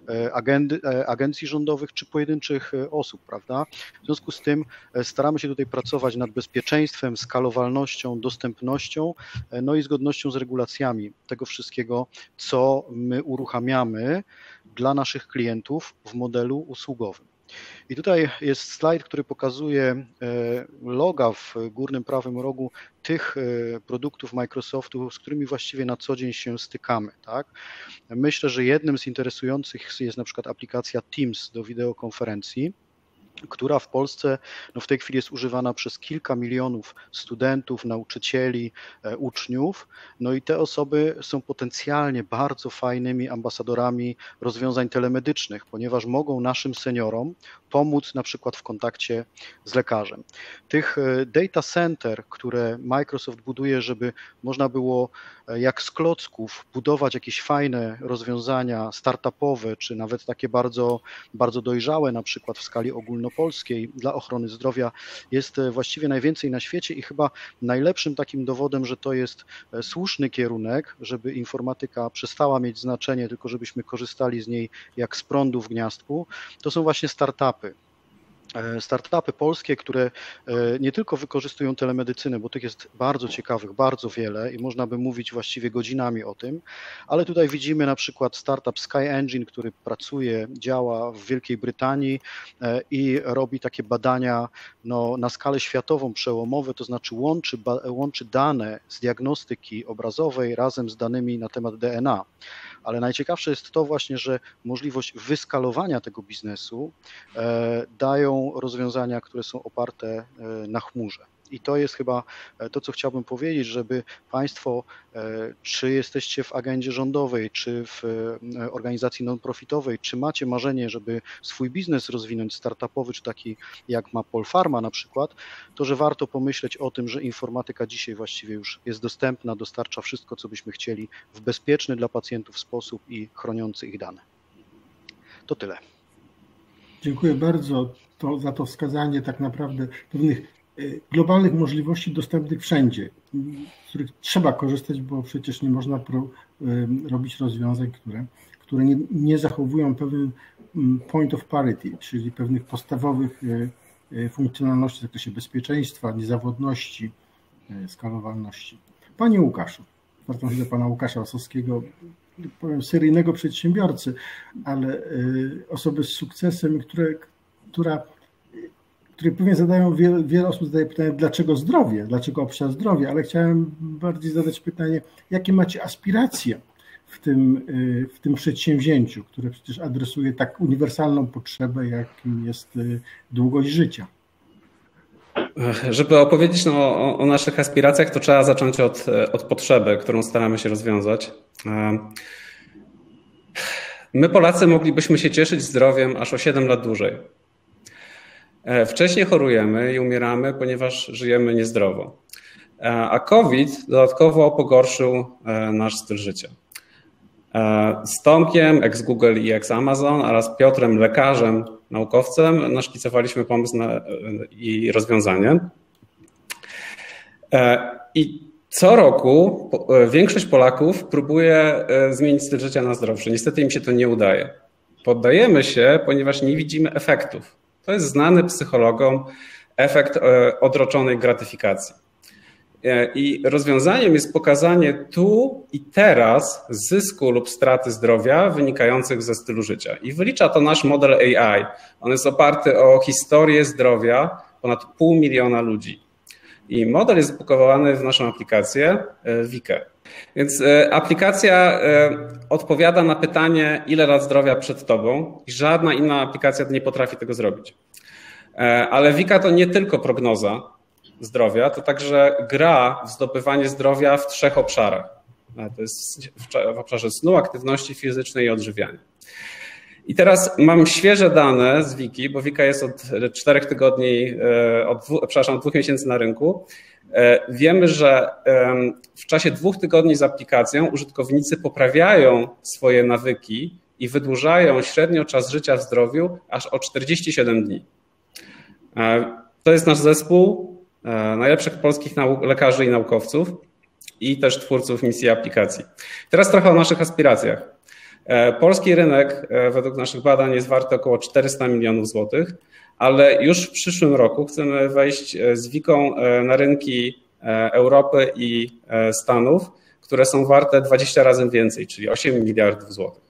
agencji rządowych czy pojedynczych osób, prawda? W związku z tym staramy się tutaj pracować nad bezpieczeństwem, skalowalnością, dostępnością, no i zgodnością z regulacjami tego wszystkiego, co my uruchamiamy dla naszych klientów w modelu usługowym. I tutaj jest slajd, który pokazuje loga w górnym prawym rogu tych produktów Microsoftu, z którymi właściwie na co dzień się stykamy. Tak? Myślę, że jednym z interesujących jest na przykład aplikacja Teams do wideokonferencji, która w Polsce w tej chwili jest używana przez kilka milionów studentów, nauczycieli, uczniów. No i te osoby są potencjalnie bardzo fajnymi ambasadorami rozwiązań telemedycznych, ponieważ mogą naszym seniorom pomóc na przykład w kontakcie z lekarzem. Tych data center, które Microsoft buduje, żeby można było jak z klocków budować jakieś fajne rozwiązania startupowe, czy nawet takie bardzo, bardzo dojrzałe, na przykład w skali ogólnopolskiej dla ochrony zdrowia, jest właściwie najwięcej na świecie i chyba najlepszym takim dowodem, że to jest słuszny kierunek, żeby informatyka przestała mieć znaczenie, tylko żebyśmy korzystali z niej jak z prądu w gniazdku, to są właśnie startupy. Startupy polskie, które nie tylko wykorzystują telemedycynę, bo tych jest bardzo ciekawych, bardzo wiele i można by mówić właściwie godzinami o tym, ale tutaj widzimy na przykład startup Sky Engine, który pracuje, działa w Wielkiej Brytanii i robi takie badania na skalę światową przełomowe, to znaczy łączy dane z diagnostyki obrazowej razem z danymi na temat DNA. Ale najciekawsze jest to właśnie, że możliwość wyskalowania tego biznesu dają rozwiązania, które są oparte na chmurze. I to jest chyba to, co chciałbym powiedzieć, żeby Państwo, czy jesteście w agendzie rządowej, czy w organizacji non-profitowej, czy macie marzenie, żeby swój biznes rozwinąć startupowy, czy taki jak ma Polpharma na przykład, to że warto pomyśleć o tym, że informatyka dzisiaj właściwie już jest dostępna, dostarcza wszystko, co byśmy chcieli w bezpieczny dla pacjentów sposób i chroniący ich dane. To tyle. Dziękuję bardzo za to wskazanie tak naprawdę pewnych globalnych możliwości dostępnych wszędzie, z których trzeba korzystać, bo przecież nie można robić rozwiązań, które nie zachowują pewien point of parity, czyli pewnych podstawowych funkcjonalności w zakresie bezpieczeństwa, niezawodności, skalowalności. Panie Łukaszu, zwracam się do pana Łukasza Osowskiego, powiem seryjnego przedsiębiorcy, ale osoby z sukcesem, które pewnie zadają, wiele osób zadaje pytanie, dlaczego zdrowie, dlaczego obszar zdrowia, ale chciałem bardziej zadać pytanie, jakie macie aspiracje w tym przedsięwzięciu, które przecież adresuje tak uniwersalną potrzebę, jakim jest długość życia. Żeby opowiedzieć o naszych aspiracjach, to trzeba zacząć od potrzeby, którą staramy się rozwiązać. My, Polacy, moglibyśmy się cieszyć zdrowiem aż o 7 lat dłużej. Wcześniej chorujemy i umieramy, ponieważ żyjemy niezdrowo. A COVID dodatkowo pogorszył nasz styl życia. Z Tomkiem, ex-Google i ex-Amazon oraz Piotrem, lekarzem, naukowcem, naszkicowaliśmy pomysł i rozwiązanie. I co roku większość Polaków próbuje zmienić styl życia na zdrowszy. Niestety im się to nie udaje. Poddajemy się, ponieważ nie widzimy efektów. To jest znany psychologom efekt odroczonej gratyfikacji. I rozwiązaniem jest pokazanie tu i teraz zysku lub straty zdrowia wynikających ze stylu życia. I wylicza to nasz model AI. On jest oparty o historię zdrowia ponad 500 000 ludzi. I model jest zapakowany w naszą aplikację Wikę. Więc aplikacja odpowiada na pytanie, ile lat zdrowia przed tobą, i żadna inna aplikacja nie potrafi tego zrobić. Ale Wika to nie tylko prognoza zdrowia, to także gra w zdobywanie zdrowia w 3 obszarach. To jest w obszarze snu, aktywności fizycznej i odżywiania. I teraz mam świeże dane z Wiki, bo Wika jest od 4 tygodni, od 2 miesięcy na rynku. Wiemy, że w czasie 2 tygodni z aplikacją użytkownicy poprawiają swoje nawyki i wydłużają średnio czas życia w zdrowiu aż o 47 dni. To jest nasz zespół najlepszych polskich lekarzy i naukowców i też twórców misji aplikacji. Teraz trochę o naszych aspiracjach. Polski rynek według naszych badań jest warty około 400 milionów złotych, ale już w przyszłym roku chcemy wejść z Wiką na rynki Europy i Stanów, które są warte 20 razy więcej, czyli 8 miliardów złotych.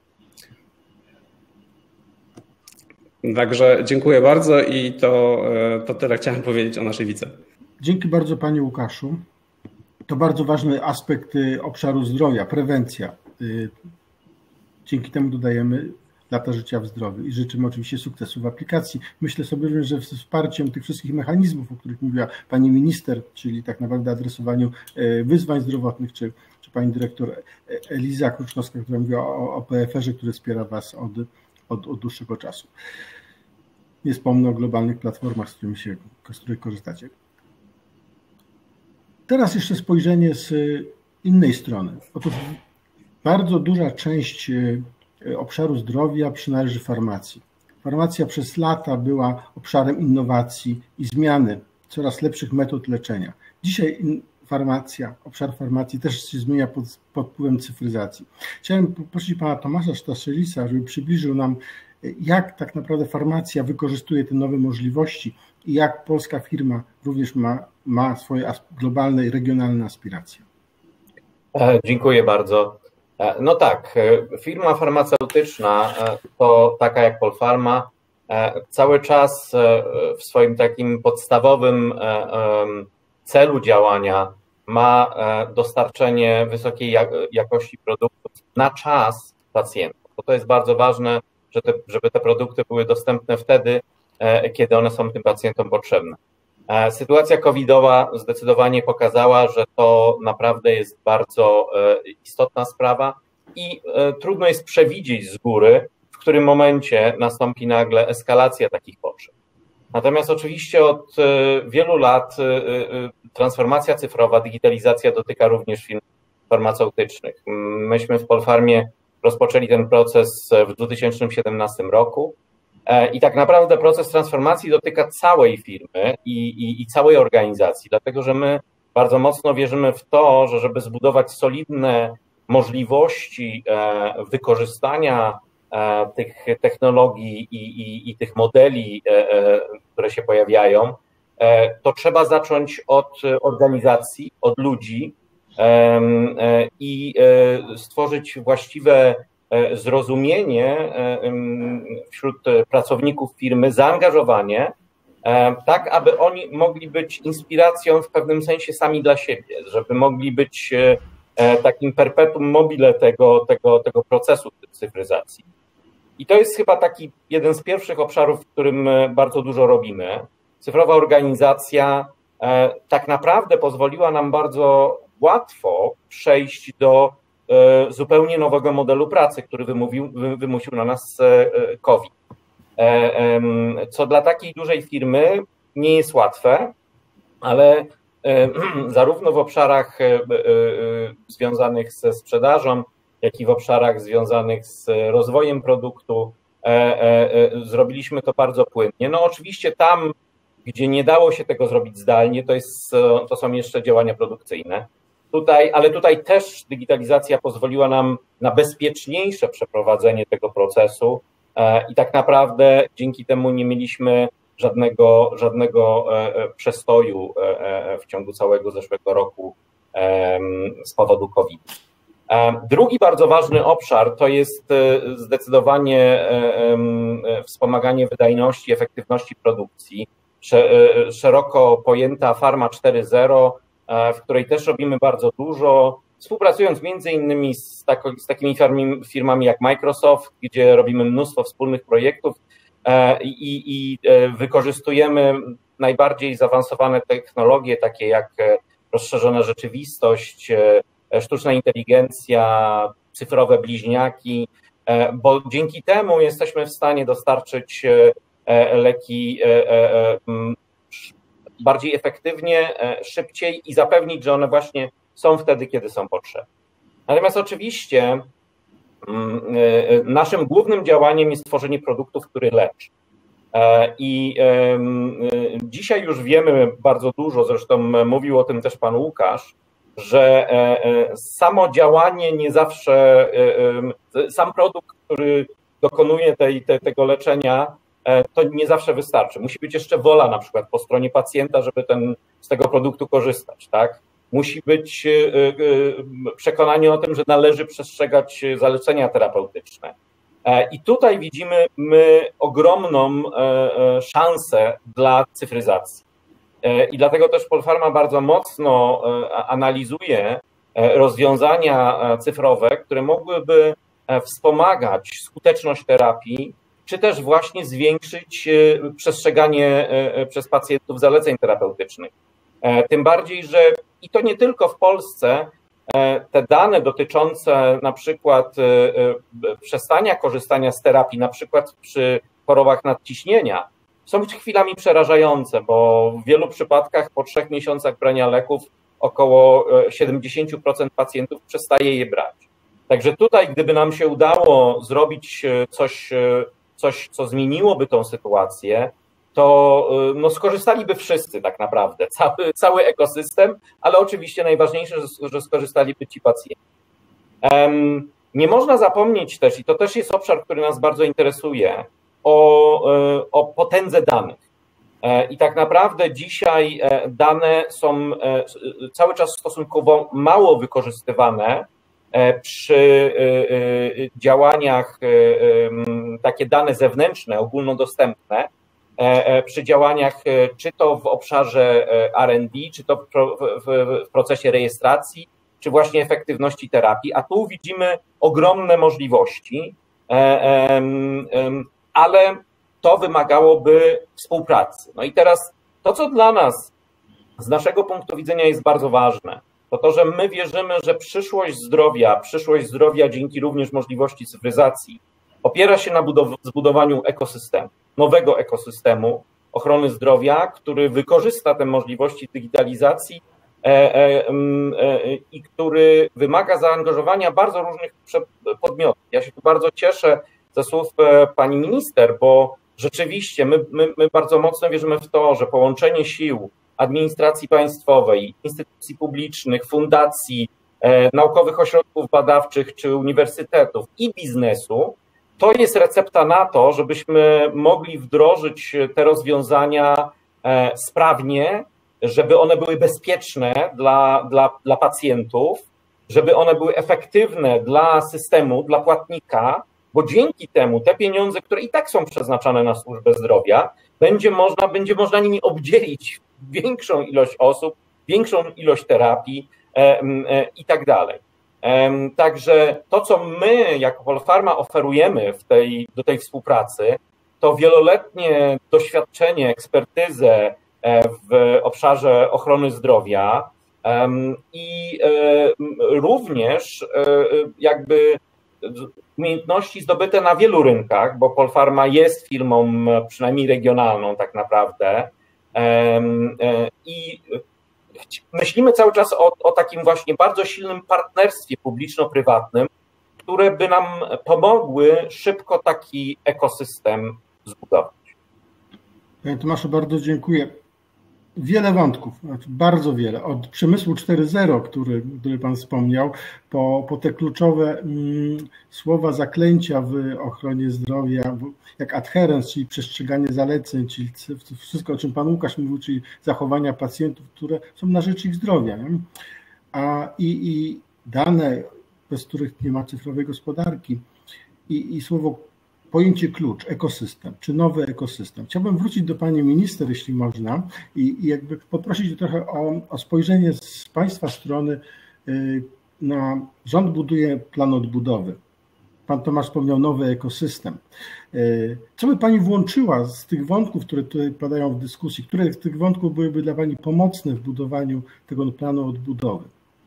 Także dziękuję bardzo i to tyle chciałem powiedzieć o naszej Wice. Dzięki bardzo panie Łukaszu. To bardzo ważny aspekt obszaru zdrowia, prewencja. Dzięki temu dodajemy lata życia w zdrowiu i życzymy oczywiście sukcesu w aplikacji. Myślę sobie również, że z wsparciem tych wszystkich mechanizmów, o których mówiła pani minister, czyli tak naprawdę adresowaniu wyzwań zdrowotnych, czy pani dyrektor Eliza Kruczkowska, która mówiła o PFR-ze, który wspiera was od dłuższego czasu. Nie wspomnę o globalnych platformach, z których korzystacie. Teraz jeszcze spojrzenie z innej strony. Otóż bardzo duża część obszaru zdrowia przynależy farmacji. Farmacja przez lata była obszarem innowacji i zmiany coraz lepszych metod leczenia. Dzisiaj obszar farmacji też się zmienia pod wpływem cyfryzacji. Chciałem poprosić pana Tomasza Staszelisa, żeby przybliżył nam, jak tak naprawdę farmacja wykorzystuje te nowe możliwości i jak polska firma również ma swoje globalne i regionalne aspiracje. Dziękuję bardzo. No tak, firma farmaceutyczna to taka jak Polpharma cały czas w swoim takim podstawowym celu działania ma dostarczenie wysokiej jakości produktów na czas pacjentów. Bo to jest bardzo ważne, żeby te produkty były dostępne wtedy, kiedy one są tym pacjentom potrzebne. Sytuacja covidowa zdecydowanie pokazała, że to naprawdę jest bardzo istotna sprawa i trudno jest przewidzieć z góry, w którym momencie nastąpi nagle eskalacja takich potrzeb. Natomiast oczywiście od wielu lat transformacja cyfrowa, digitalizacja dotyka również firm farmaceutycznych. Myśmy w Polfarmie rozpoczęli ten proces w 2017 roku i tak naprawdę proces transformacji dotyka całej firmy i całej organizacji, dlatego że my bardzo mocno wierzymy w to, że żeby zbudować solidne możliwości wykorzystania tych technologii i tych modeli, które się pojawiają, to trzeba zacząć od organizacji, od ludzi i stworzyć właściwe zrozumienie wśród pracowników firmy, zaangażowanie, tak aby oni mogli być inspiracją w pewnym sensie sami dla siebie, żeby mogli być takim perpetuum mobile tego procesu cyfryzacji. I to jest chyba taki jeden z pierwszych obszarów, w którym bardzo dużo robimy. Cyfrowa organizacja tak naprawdę pozwoliła nam bardzo łatwo przejść do zupełnie nowego modelu pracy, który wymusił na nas COVID. Co dla takiej dużej firmy nie jest łatwe, ale zarówno w obszarach związanych ze sprzedażą, jak i w obszarach związanych z rozwojem produktu zrobiliśmy to bardzo płynnie. No oczywiście tam, gdzie nie dało się tego zrobić zdalnie, to są jeszcze działania produkcyjne. Ale tutaj też digitalizacja pozwoliła nam na bezpieczniejsze przeprowadzenie tego procesu i tak naprawdę dzięki temu nie mieliśmy żadnego przestoju w ciągu całego zeszłego roku z powodu COVID. Drugi bardzo ważny obszar to jest zdecydowanie wspomaganie wydajności, efektywności produkcji, szeroko pojęta Farma 4.0, w której też robimy bardzo dużo, współpracując między innymi z takimi firmami jak Microsoft, gdzie robimy mnóstwo wspólnych projektów i wykorzystujemy najbardziej zaawansowane technologie, takie jak rozszerzona rzeczywistość, sztuczna inteligencja, cyfrowe bliźniaki, bo dzięki temu jesteśmy w stanie dostarczyć leki bardziej efektywnie, szybciej i zapewnić, że one właśnie są wtedy, kiedy są potrzebne. Natomiast oczywiście naszym głównym działaniem jest tworzenie produktów, które leczy. I dzisiaj już wiemy bardzo dużo, zresztą mówił o tym też pan Łukasz, że samo działanie nie zawsze, sam produkt, który dokonuje tego leczenia, to nie zawsze wystarczy. Musi być jeszcze wola na przykład po stronie pacjenta, żeby z tego produktu korzystać, tak? Musi być przekonanie o tym, że należy przestrzegać zalecenia terapeutyczne. I tutaj widzimy ogromną szansę dla cyfryzacji. I dlatego też Polfarma bardzo mocno analizuje rozwiązania cyfrowe, które mogłyby wspomagać skuteczność terapii, czy też właśnie zwiększyć przestrzeganie przez pacjentów zaleceń terapeutycznych. Tym bardziej, że i to nie tylko w Polsce, te dane dotyczące na przykład przestania korzystania z terapii, na przykład przy chorobach nadciśnienia, są chwilami przerażające, bo w wielu przypadkach po 3 miesiącach brania leków około 70% pacjentów przestaje je brać. Także tutaj, gdyby nam się udało zrobić coś, co zmieniłoby tą sytuację, to skorzystaliby wszyscy tak naprawdę, cały ekosystem, ale oczywiście najważniejsze, że skorzystaliby ci pacjenci. Nie można zapomnieć też, i to też jest obszar, który nas bardzo interesuje, o potędze danych. I tak naprawdę dzisiaj dane są cały czas stosunkowo mało wykorzystywane przy działaniach, takie dane zewnętrzne, ogólnodostępne, przy działaniach czy to w obszarze R&D, czy to w procesie rejestracji, czy właśnie efektywności terapii, a tu widzimy ogromne możliwości, ale to wymagałoby współpracy. No i teraz To, co dla nas, z naszego punktu widzenia jest bardzo ważne, to, że my wierzymy, że przyszłość zdrowia dzięki również możliwości cyfryzacji opiera się na zbudowaniu ekosystemu, nowego ekosystemu ochrony zdrowia, który wykorzysta te możliwości digitalizacji i który wymaga zaangażowania bardzo różnych podmiotów. Ja się tu bardzo cieszę ze słów pani minister, bo rzeczywiście my bardzo mocno wierzymy w to, że połączenie sił administracji państwowej, instytucji publicznych, fundacji, naukowych ośrodków badawczych czy uniwersytetów i biznesu, to jest recepta na to, żebyśmy mogli wdrożyć te rozwiązania sprawnie, żeby one były bezpieczne dla pacjentów, żeby one były efektywne dla systemu, dla płatnika, bo dzięki temu te pieniądze, które i tak są przeznaczane na służbę zdrowia, będzie można nimi obdzielić większą ilość osób, większą ilość terapii i tak dalej. Także to, co my jako Polpharma oferujemy do tej współpracy, to wieloletnie doświadczenie, ekspertyzę w obszarze ochrony zdrowia i również jakby umiejętności zdobyte na wielu rynkach, bo Polpharma jest firmą przynajmniej regionalną tak naprawdę i myślimy cały czas o takim właśnie bardzo silnym partnerstwie publiczno-prywatnym, które by nam pomogły szybko taki ekosystem zbudować. Panie Tomaszu, bardzo dziękuję. Wiele wątków, bardzo wiele. Od przemysłu 4.0, który Pan wspomniał, po te kluczowe słowa zaklęcia w ochronie zdrowia, jak adherence, czyli przestrzeganie zaleceń, czyli wszystko, o czym Pan Łukasz mówił, czyli zachowania pacjentów, które są na rzecz ich zdrowia. Nie? I dane, bez których nie ma cyfrowej gospodarki. I pojęcie klucz, ekosystem, czy nowy ekosystem. Chciałbym wrócić do Pani Minister, jeśli można, i jakby poprosić trochę o spojrzenie z Państwa strony na rząd buduje plan odbudowy. Pan Tomasz wspomniał nowy ekosystem. Co by Pani włączyła z tych wątków, które tutaj padają w dyskusji? Które z tych wątków byłyby dla Pani pomocne w budowaniu tego planu odbudowy?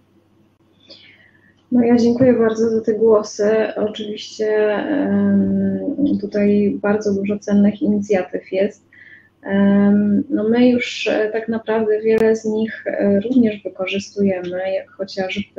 No ja dziękuję bardzo za te głosy. Oczywiście tutaj bardzo dużo cennych inicjatyw jest. No my już tak naprawdę wiele z nich również wykorzystujemy, jak chociażby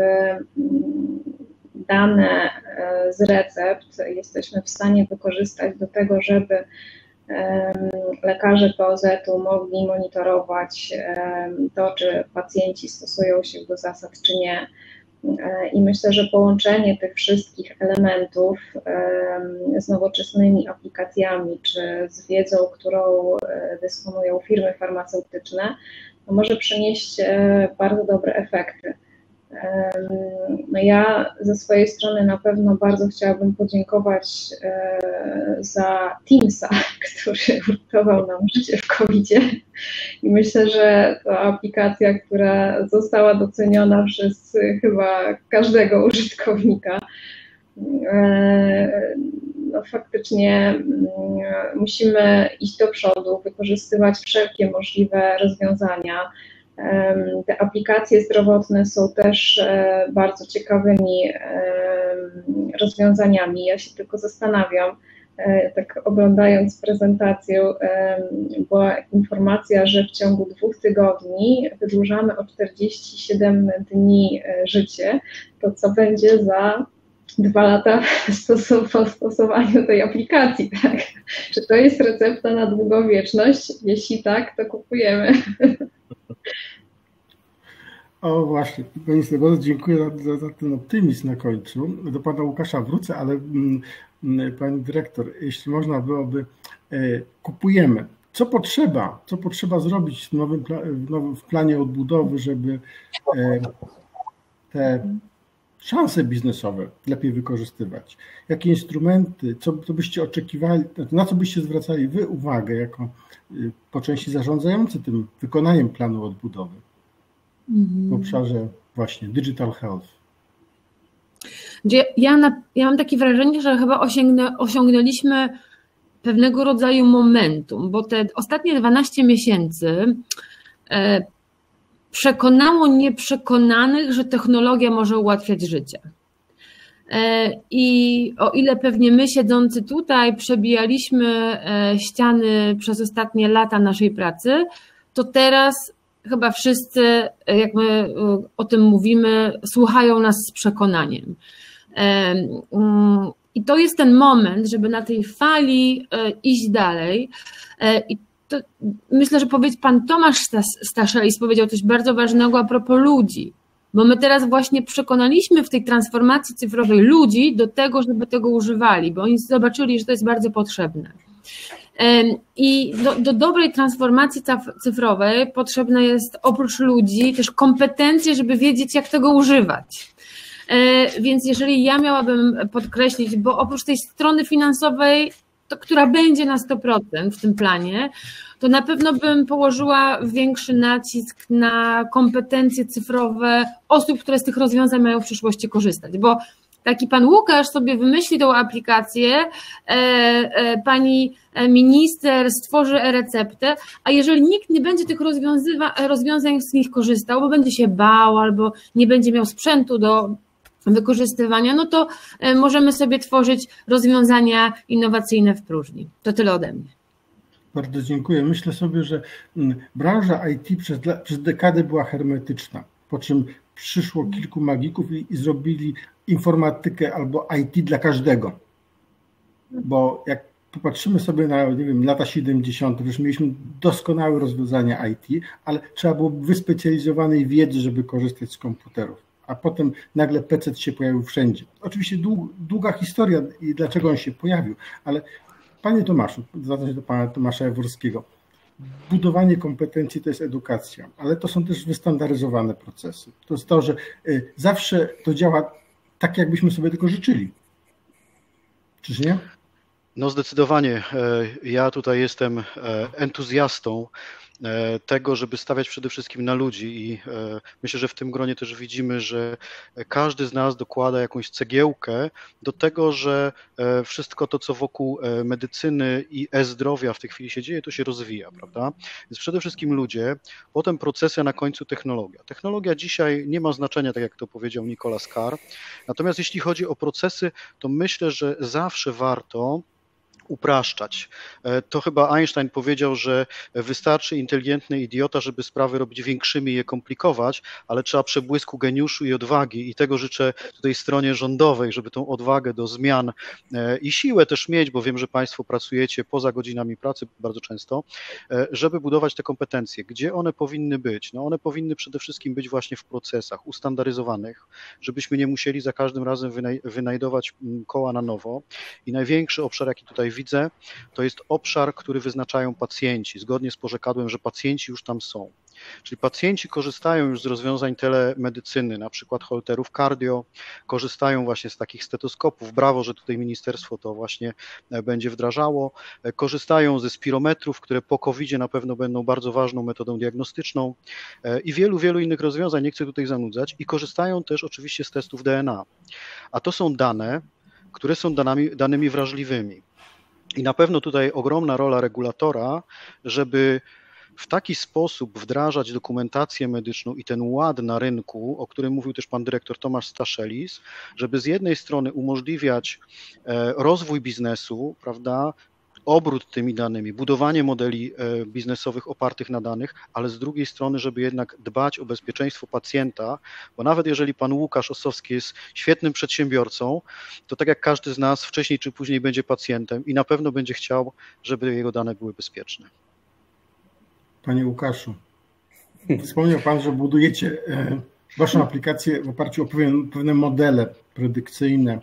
dane z recept jesteśmy w stanie wykorzystać do tego, żeby lekarze POZ-u mogli monitorować to, czy pacjenci stosują się do zasad, czy nie. I myślę, że połączenie tych wszystkich elementów z nowoczesnymi aplikacjami, czy z wiedzą, którą dysponują firmy farmaceutyczne, to może przynieść bardzo dobre efekty. No ja ze swojej strony na pewno bardzo chciałabym podziękować za Teamsa, który uratował nam życie w COVID-zie i myślę, że to aplikacja, która została doceniona przez chyba każdego użytkownika. No faktycznie musimy iść do przodu, wykorzystywać wszelkie możliwe rozwiązania. Te aplikacje zdrowotne są też bardzo ciekawymi rozwiązaniami. Ja się tylko zastanawiam, tak oglądając prezentację, była informacja, że w ciągu 2 tygodni wydłużamy o 47 dni życie. To co będzie za 2 lata po stosowaniu tej aplikacji, tak? Czy to jest recepta na długowieczność? Jeśli tak, to kupujemy. O właśnie, Minister, bardzo dziękuję za ten optymizm na końcu. Do Pana Łukasza wrócę, ale Pani Dyrektor, jeśli można byłoby, kupujemy. Co potrzeba zrobić w planie odbudowy, żeby te szanse biznesowe lepiej wykorzystywać? Jakie instrumenty, co byście oczekiwali, na co byście zwracali Wy uwagę jako po części zarządzający tym wykonaniem planu odbudowy w obszarze właśnie digital health? Ja mam takie wrażenie, że chyba osiągnęliśmy pewnego rodzaju momentum, bo te ostatnie 12 miesięcy przekonało nieprzekonanych, że technologia może ułatwiać życie. I o ile pewnie my siedzący tutaj przebijaliśmy ściany przez ostatnie lata naszej pracy, to teraz chyba wszyscy, jak my o tym mówimy, słuchają nas z przekonaniem. I to jest ten moment, żeby na tej fali iść dalej. I to myślę, że pan Tomasz Staszelis powiedział coś bardzo ważnego a propos ludzi, bo my teraz właśnie przekonaliśmy w tej transformacji cyfrowej ludzi do tego, żeby tego używali, bo oni zobaczyli, że to jest bardzo potrzebne. I do dobrej transformacji cyfrowej potrzebna jest oprócz ludzi też kompetencje, żeby wiedzieć, jak tego używać. Więc jeżeli ja miałabym podkreślić, bo oprócz tej strony finansowej, która będzie na 100% w tym planie, to na pewno bym położyła większy nacisk na kompetencje cyfrowe osób, które z tych rozwiązań mają w przyszłości korzystać, bo taki pan Łukasz sobie wymyśli tą aplikację, pani minister stworzy e-receptę, a jeżeli nikt nie będzie tych rozwiązań z nich korzystał, bo będzie się bał albo nie będzie miał sprzętu do wykorzystywania, no to możemy sobie tworzyć rozwiązania innowacyjne w próżni. To tyle ode mnie. Bardzo dziękuję. Myślę sobie, że branża IT przez dekadę była hermetyczna, po czym przyszło kilku magików i zrobili informatykę albo IT dla każdego. Bo jak popatrzymy sobie na, nie wiem, lata 70., już mieliśmy doskonałe rozwiązania IT, ale trzeba było wyspecjalizowanej wiedzy, żeby korzystać z komputerów. A potem nagle PC się pojawił wszędzie. Oczywiście długa historia i dlaczego on się pojawił, ale panie Tomaszu, zwracam się do pana Tomasza Jaworskiego, budowanie kompetencji to jest edukacja, ale to są też wystandaryzowane procesy. To jest to, że zawsze to działa tak, jakbyśmy sobie tego życzyli. Czyż nie? No zdecydowanie. Ja tutaj jestem entuzjastą tego, żeby stawiać przede wszystkim na ludzi i myślę, że w tym gronie też widzimy, że każdy z nas dokłada jakąś cegiełkę do tego, że wszystko to, co wokół medycyny i e-zdrowia w tej chwili się dzieje, to się rozwija, prawda? Więc przede wszystkim ludzie, potem procesy, a na końcu technologia. Technologia dzisiaj nie ma znaczenia, tak jak to powiedział Nicolas Carr, natomiast jeśli chodzi o procesy, to myślę, że zawsze warto upraszczać. To chyba Einstein powiedział, że wystarczy inteligentny idiota, żeby sprawy robić większymi i je komplikować, ale trzeba przebłysku geniuszu i odwagi i tego życzę tutaj stronie rządowej, żeby tą odwagę do zmian i siłę też mieć, bo wiem, że Państwo pracujecie poza godzinami pracy bardzo często, żeby budować te kompetencje. Gdzie one powinny być? No one powinny przede wszystkim być właśnie w procesach ustandaryzowanych, żebyśmy nie musieli za każdym razem wynajdować koła na nowo i największy obszar, jaki tutaj widzę, to jest obszar, który wyznaczają pacjenci, zgodnie z porzekadłem, że pacjenci już tam są. Czyli pacjenci korzystają już z rozwiązań telemedycyny, na przykład holterów cardio, korzystają właśnie z takich stetoskopów, brawo, że tutaj ministerstwo to właśnie będzie wdrażało, korzystają ze spirometrów, które po COVID-zie na pewno będą bardzo ważną metodą diagnostyczną i wielu innych rozwiązań, nie chcę tutaj zanudzać, i korzystają też oczywiście z testów DNA. A to są dane, które są danymi wrażliwymi. I na pewno tutaj ogromna rola regulatora, żeby w taki sposób wdrażać dokumentację medyczną i ten ład na rynku, o którym mówił też pan dyrektor Tomasz Staszelis, żeby z jednej strony umożliwiać rozwój biznesu, prawda, obrót tymi danymi, budowanie modeli biznesowych opartych na danych, ale z drugiej strony, żeby jednak dbać o bezpieczeństwo pacjenta, bo nawet jeżeli pan Łukasz Ossowski jest świetnym przedsiębiorcą, to tak jak każdy z nas wcześniej czy później będzie pacjentem i na pewno będzie chciał, żeby jego dane były bezpieczne. Panie Łukaszu, wspomniał pan, że budujecie waszą aplikację w oparciu o pewne modele predykcyjne,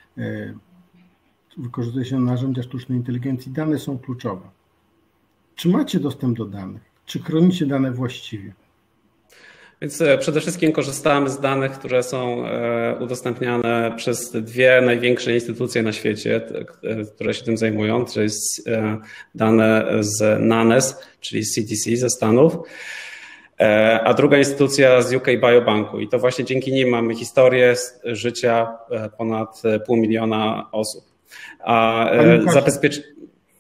wykorzystuje się narzędzia sztucznej inteligencji. Dane są kluczowe. Czy macie dostęp do danych? Czy chronicie dane właściwie? Więc przede wszystkim korzystamy z danych, które są udostępniane przez dwie największe instytucje na świecie, które się tym zajmują. To jest dane z NANES, czyli CDC ze Stanów, a druga instytucja z UK Biobanku. I to właśnie dzięki nim mamy historię życia ponad 500 000 osób. A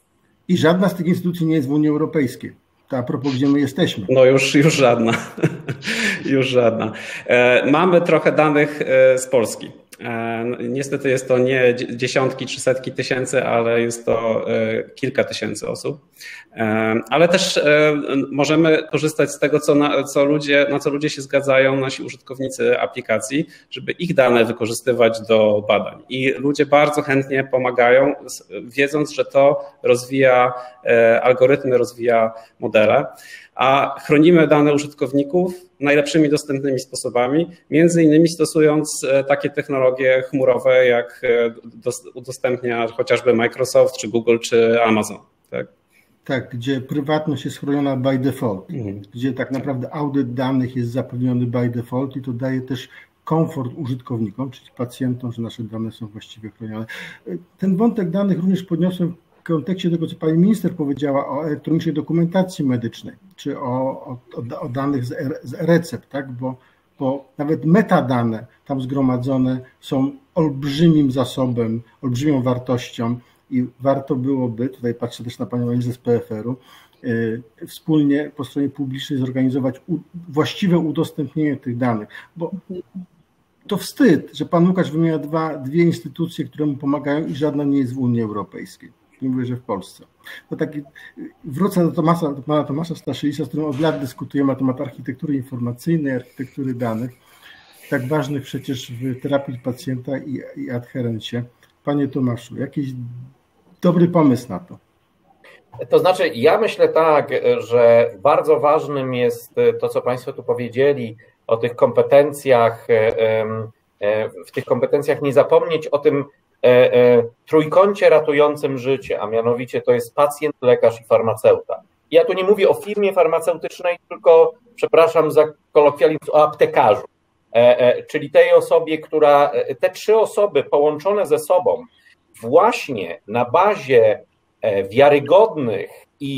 I żadna z tych instytucji nie jest w Unii Europejskiej. To a propos, gdzie my jesteśmy. No już żadna. Już żadna. Mamy trochę danych z Polski. Niestety jest to nie dziesiątki czy setki tysięcy, ale jest to kilka tysięcy osób. Ale też możemy korzystać z tego, na co ludzie się zgadzają, nasi użytkownicy aplikacji, żeby ich dane wykorzystywać do badań. I ludzie bardzo chętnie pomagają, wiedząc, że to rozwija algorytmy, rozwija modele. A chronimy dane użytkowników najlepszymi dostępnymi sposobami, między innymi stosując takie technologie chmurowe, jak udostępnia chociażby Microsoft, czy Google, czy Amazon. Tak, gdzie prywatność jest chroniona by default, gdzie tak naprawdę audyt danych jest zapewniony by default i to daje też komfort użytkownikom, czyli pacjentom, że nasze dane są właściwie chronione. Ten wątek danych również podniosłem w kontekście tego, co pani minister powiedziała o elektronicznej dokumentacji medycznej, czy o danych z recept, tak? Bo nawet metadane tam zgromadzone są olbrzymim zasobem, olbrzymią wartością i warto byłoby, tutaj patrzę też na panią Elizę z PFR-u, wspólnie po stronie publicznej zorganizować właściwe udostępnienie tych danych, bo to wstyd, że pan Łukasz wymienia dwie instytucje, które mu pomagają i żadna nie jest w Unii Europejskiej. Nie mówię, że w Polsce. To taki, wrócę do pana Tomasza Stasziewicza, z którym od lat dyskutujemy na temat architektury informacyjnej, architektury danych, tak ważnych przecież w terapii pacjenta i adherencie. Panie Tomaszu, jakiś dobry pomysł na to? To znaczy, ja myślę tak, że bardzo ważnym jest to, co Państwo tu powiedzieli o tych kompetencjach, w tych kompetencjach nie zapomnieć o tym trójkącie ratującym życie, a mianowicie to jest pacjent, lekarz i farmaceuta. Ja tu nie mówię o firmie farmaceutycznej, tylko, przepraszam za kolokwializm, o aptekarzu, czyli tej osobie, te trzy osoby połączone ze sobą właśnie na bazie wiarygodnych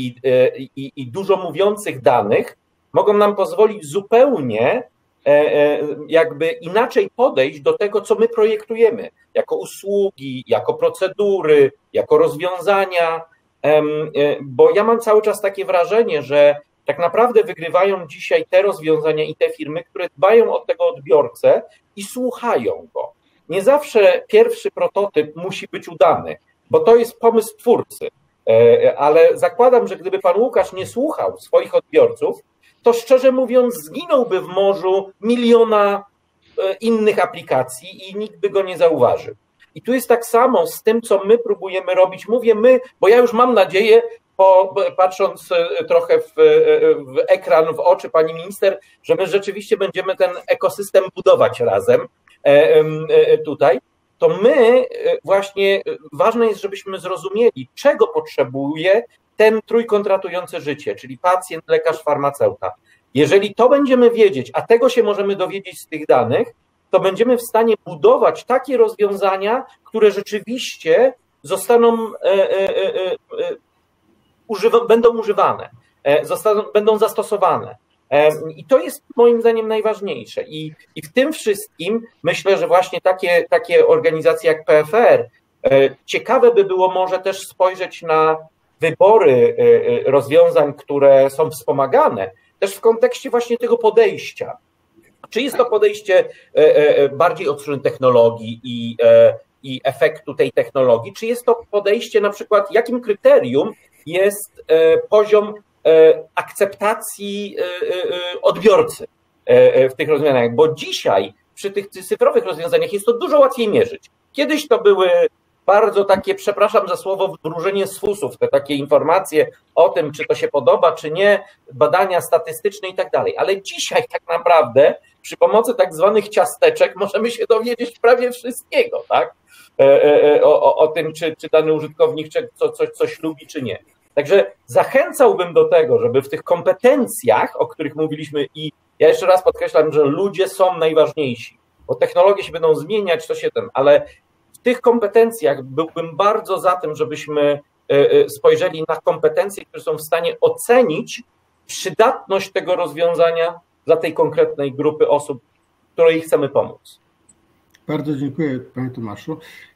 i dużo mówiących danych mogą nam pozwolić zupełnie jakby inaczej podejść do tego, co my projektujemy, jako usługi, jako procedury, jako rozwiązania, bo ja mam cały czas takie wrażenie, że tak naprawdę wygrywają dzisiaj te rozwiązania i te firmy, które dbają o tego odbiorcę i słuchają go. Nie zawsze pierwszy prototyp musi być udany, bo to jest pomysł twórcy, ale zakładam, że gdyby pan Łukasz nie słuchał swoich odbiorców, to szczerze mówiąc zginąłby w morzu miliona innych aplikacji i nikt by go nie zauważył. I tu jest tak samo z tym, co my próbujemy robić. Mówię my, bo ja już mam nadzieję, patrząc trochę w ekran, w oczy pani minister, że my rzeczywiście będziemy ten ekosystem budować razem tutaj. To my właśnie, ważne jest, żebyśmy zrozumieli, czego potrzebuje ten trójkąt ratujący życie, czyli pacjent, lekarz, farmaceuta. Jeżeli to będziemy wiedzieć, a tego się możemy dowiedzieć z tych danych, to będziemy w stanie budować takie rozwiązania, które rzeczywiście będą używane, będą zastosowane. I to jest moim zdaniem najważniejsze. I w tym wszystkim myślę, że właśnie takie organizacje jak PFR, ciekawe by było może też spojrzeć na wybory rozwiązań, które są wspomagane, też w kontekście właśnie tego podejścia. Czy jest to podejście bardziej od strony technologii i efektu tej technologii, czy jest to podejście na przykład, jakim kryterium jest poziom akceptacji odbiorcy w tych rozwiązaniach, bo dzisiaj przy tych cyfrowych rozwiązaniach jest to dużo łatwiej mierzyć. Kiedyś to były bardzo takie, przepraszam za słowo, wróżenie z fusów, te takie informacje o tym, czy to się podoba, czy nie, badania statystyczne i tak dalej. Ale dzisiaj tak naprawdę przy pomocy tak zwanych ciasteczek możemy się dowiedzieć prawie wszystkiego, tak? O tym, czy dany użytkownik coś lubi, czy nie. Także zachęcałbym do tego, żeby w tych kompetencjach, o których mówiliśmy, i ja jeszcze raz podkreślam, że ludzie są najważniejsi, bo technologie się będą zmieniać, ale w tych kompetencjach byłbym bardzo za tym, żebyśmy spojrzeli na kompetencje, które są w stanie ocenić przydatność tego rozwiązania dla tej konkretnej grupy osób, której chcemy pomóc. Bardzo dziękuję, panie Tomaszu. I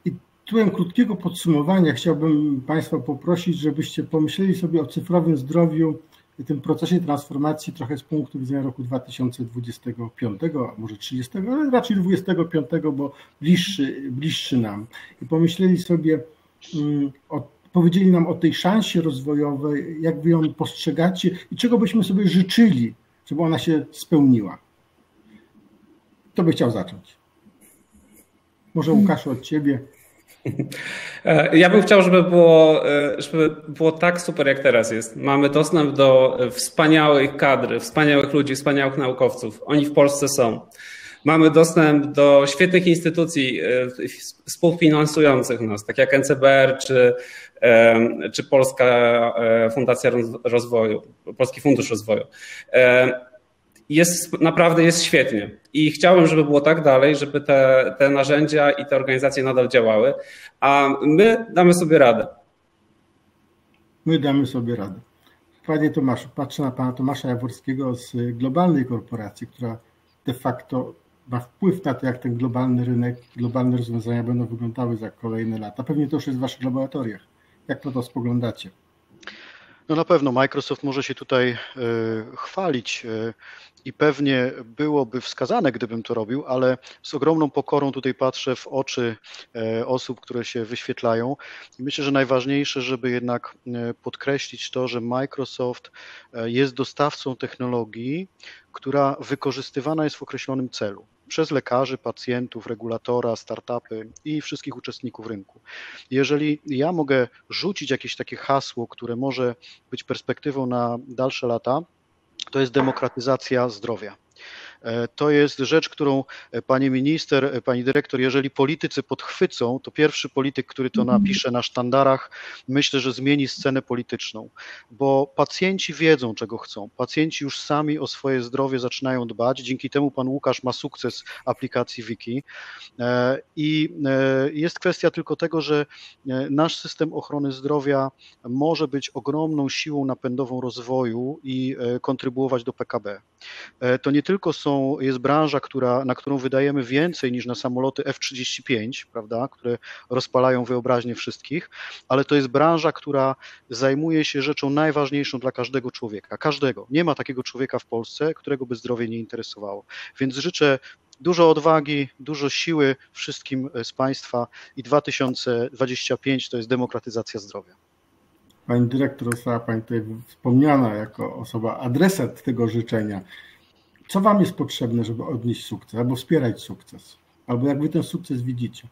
tytułem krótkiego podsumowania chciałbym Państwa poprosić, żebyście pomyśleli sobie o cyfrowym zdrowiu i tym procesie transformacji trochę z punktu widzenia roku 2025, a może 30, ale raczej 25, bo bliższy nam. I pomyśleli sobie, powiedzieli nam o tej szansie rozwojowej, jak wy ją postrzegacie i czego byśmy sobie życzyli, żeby ona się spełniła. Kto by chciał zacząć? Może Łukaszu od ciebie. Ja bym chciał, żeby było tak super, jak teraz jest. Mamy dostęp do wspaniałych kadr, wspaniałych ludzi, wspaniałych naukowców. Oni w Polsce są. Mamy dostęp do świetnych instytucji współfinansujących nas, tak jak NCBR czy Polska Fundacja Rozwoju, Polski Fundusz Rozwoju. Naprawdę jest świetnie i chciałbym, żeby było tak dalej, żeby te narzędzia i te organizacje nadal działały, a my damy sobie radę. My damy sobie radę. Panie Tomaszu, patrzę na pana Tomasza Jaworskiego z globalnej korporacji, która de facto ma wpływ na to, jak ten globalny rynek, globalne rozwiązania będą wyglądały za kolejne lata. Pewnie to już jest w waszych laboratoriach. Jak na to spoglądacie? No na pewno Microsoft może się tutaj chwalić i pewnie byłoby wskazane, gdybym to robił, ale z ogromną pokorą tutaj patrzę w oczy osób, które się wyświetlają i myślę, że najważniejsze, żeby jednak podkreślić to, że Microsoft jest dostawcą technologii, która wykorzystywana jest w określonym celu przez lekarzy, pacjentów, regulatora, startupy i wszystkich uczestników rynku. Jeżeli ja mogę rzucić jakieś takie hasło, które może być perspektywą na dalsze lata, to jest demokratyzacja zdrowia. To jest rzecz, którą pani minister, pani dyrektor, jeżeli politycy podchwycą, to pierwszy polityk, który to napisze na sztandarach, myślę, że zmieni scenę polityczną, bo pacjenci wiedzą, czego chcą. Pacjenci już sami o swoje zdrowie zaczynają dbać. Dzięki temu pan Łukasz ma sukces aplikacji Wiki. I jest kwestia tylko tego, że nasz system ochrony zdrowia może być ogromną siłą napędową rozwoju i kontrybuować do PKB. To nie tylko jest branża, na którą wydajemy więcej niż na samoloty F-35, prawda, które rozpalają wyobraźnię wszystkich, ale to jest branża, która zajmuje się rzeczą najważniejszą dla każdego człowieka. Każdego. Nie ma takiego człowieka w Polsce, którego by zdrowie nie interesowało. Więc życzę dużo odwagi, dużo siły wszystkim z Państwa i 2025 to jest demokratyzacja zdrowia. Pani dyrektor, została Pani tutaj wspomniana jako osoba, adresat tego życzenia. Co Wam jest potrzebne, żeby odnieść sukces, albo wspierać sukces? Albo jak Wy ten sukces widzicie?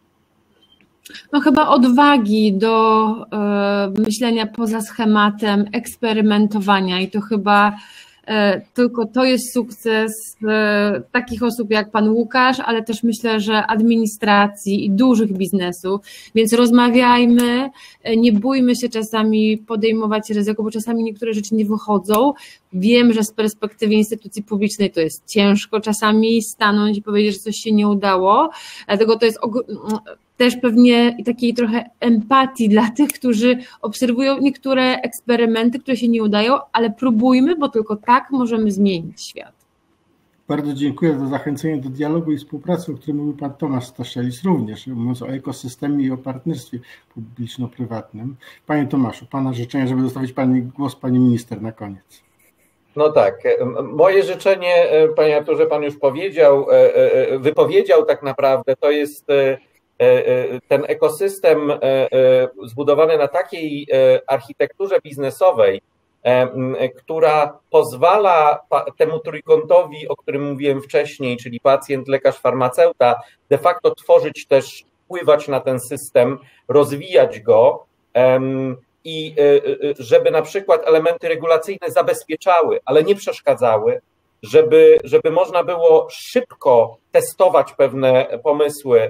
No chyba odwagi do myślenia poza schematem, eksperymentowania i to chyba tylko to jest sukces takich osób jak pan Łukasz, ale też myślę, że administracji i dużych biznesów, więc rozmawiajmy, nie bójmy się czasami podejmować ryzyko, bo czasami niektóre rzeczy nie wychodzą. Wiem, że z perspektywy instytucji publicznej to jest ciężko czasami stanąć i powiedzieć, że coś się nie udało, dlatego to jest też pewnie takiej trochę empatii dla tych, którzy obserwują niektóre eksperymenty, które się nie udają, ale próbujmy, bo tylko tak możemy zmienić świat. Bardzo dziękuję za zachęcenie do dialogu i współpracy, o którym mówił pan Tomasz Staszelis również, mówiąc o ekosystemie i o partnerstwie publiczno-prywatnym. Panie Tomaszu, pana życzenia, żeby zostawić głos pani minister na koniec. No tak, moje życzenie, panie Arturze, pan już wypowiedział tak naprawdę, to jest ten ekosystem zbudowany na takiej architekturze biznesowej, która pozwala temu trójkątowi, o którym mówiłem wcześniej, czyli pacjent, lekarz, farmaceuta, de facto tworzyć też, wpływać na ten system, rozwijać go i żeby na przykład elementy regulacyjne zabezpieczały, ale nie przeszkadzały, żeby można było szybko testować pewne pomysły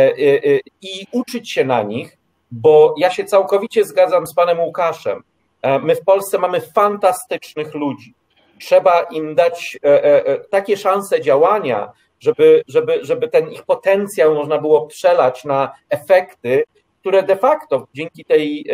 i uczyć się na nich, bo ja się całkowicie zgadzam z panem Łukaszem. My w Polsce mamy fantastycznych ludzi. Trzeba im dać takie szanse działania, żeby ten ich potencjał można było przelać na efekty, które de facto dzięki tej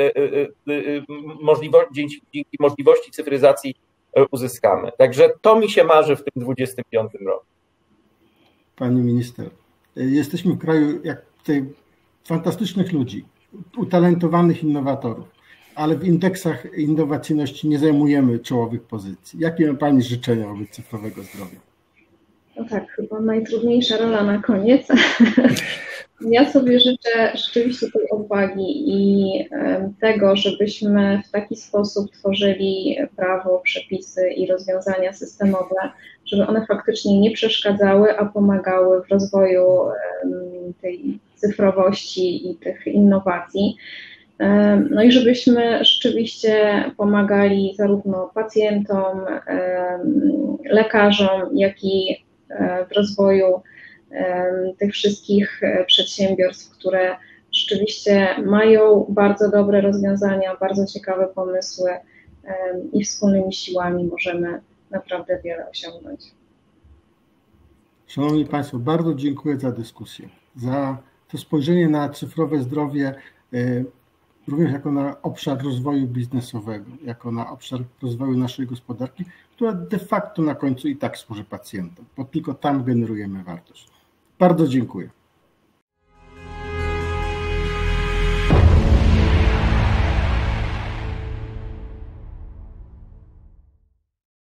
dzięki możliwości cyfryzacji uzyskamy. Także to mi się marzy w tym 2025 roku. Pani minister, jesteśmy w kraju, jak tutaj fantastycznych ludzi, utalentowanych innowatorów, ale w indeksach innowacyjności nie zajmujemy czołowych pozycji. Jakie ma Pani życzenia wobec cyfrowego zdrowia? No tak, chyba najtrudniejsza rola na koniec. Ja sobie życzę rzeczywiście tej odwagi i tego, żebyśmy w taki sposób tworzyli prawo, przepisy i rozwiązania systemowe, żeby one faktycznie nie przeszkadzały, a pomagały w rozwoju tej cyfrowości i tych innowacji. No i żebyśmy rzeczywiście pomagali zarówno pacjentom, lekarzom, jak i w rozwoju tych wszystkich przedsiębiorstw, które rzeczywiście mają bardzo dobre rozwiązania, bardzo ciekawe pomysły i wspólnymi siłami możemy naprawdę wiele osiągnąć. Szanowni Państwo, bardzo dziękuję za dyskusję, za to spojrzenie na cyfrowe zdrowie, również jako na obszar rozwoju biznesowego, jako na obszar rozwoju naszej gospodarki, która de facto na końcu i tak służy pacjentom, bo tylko tam generujemy wartość. Bardzo dziękuję.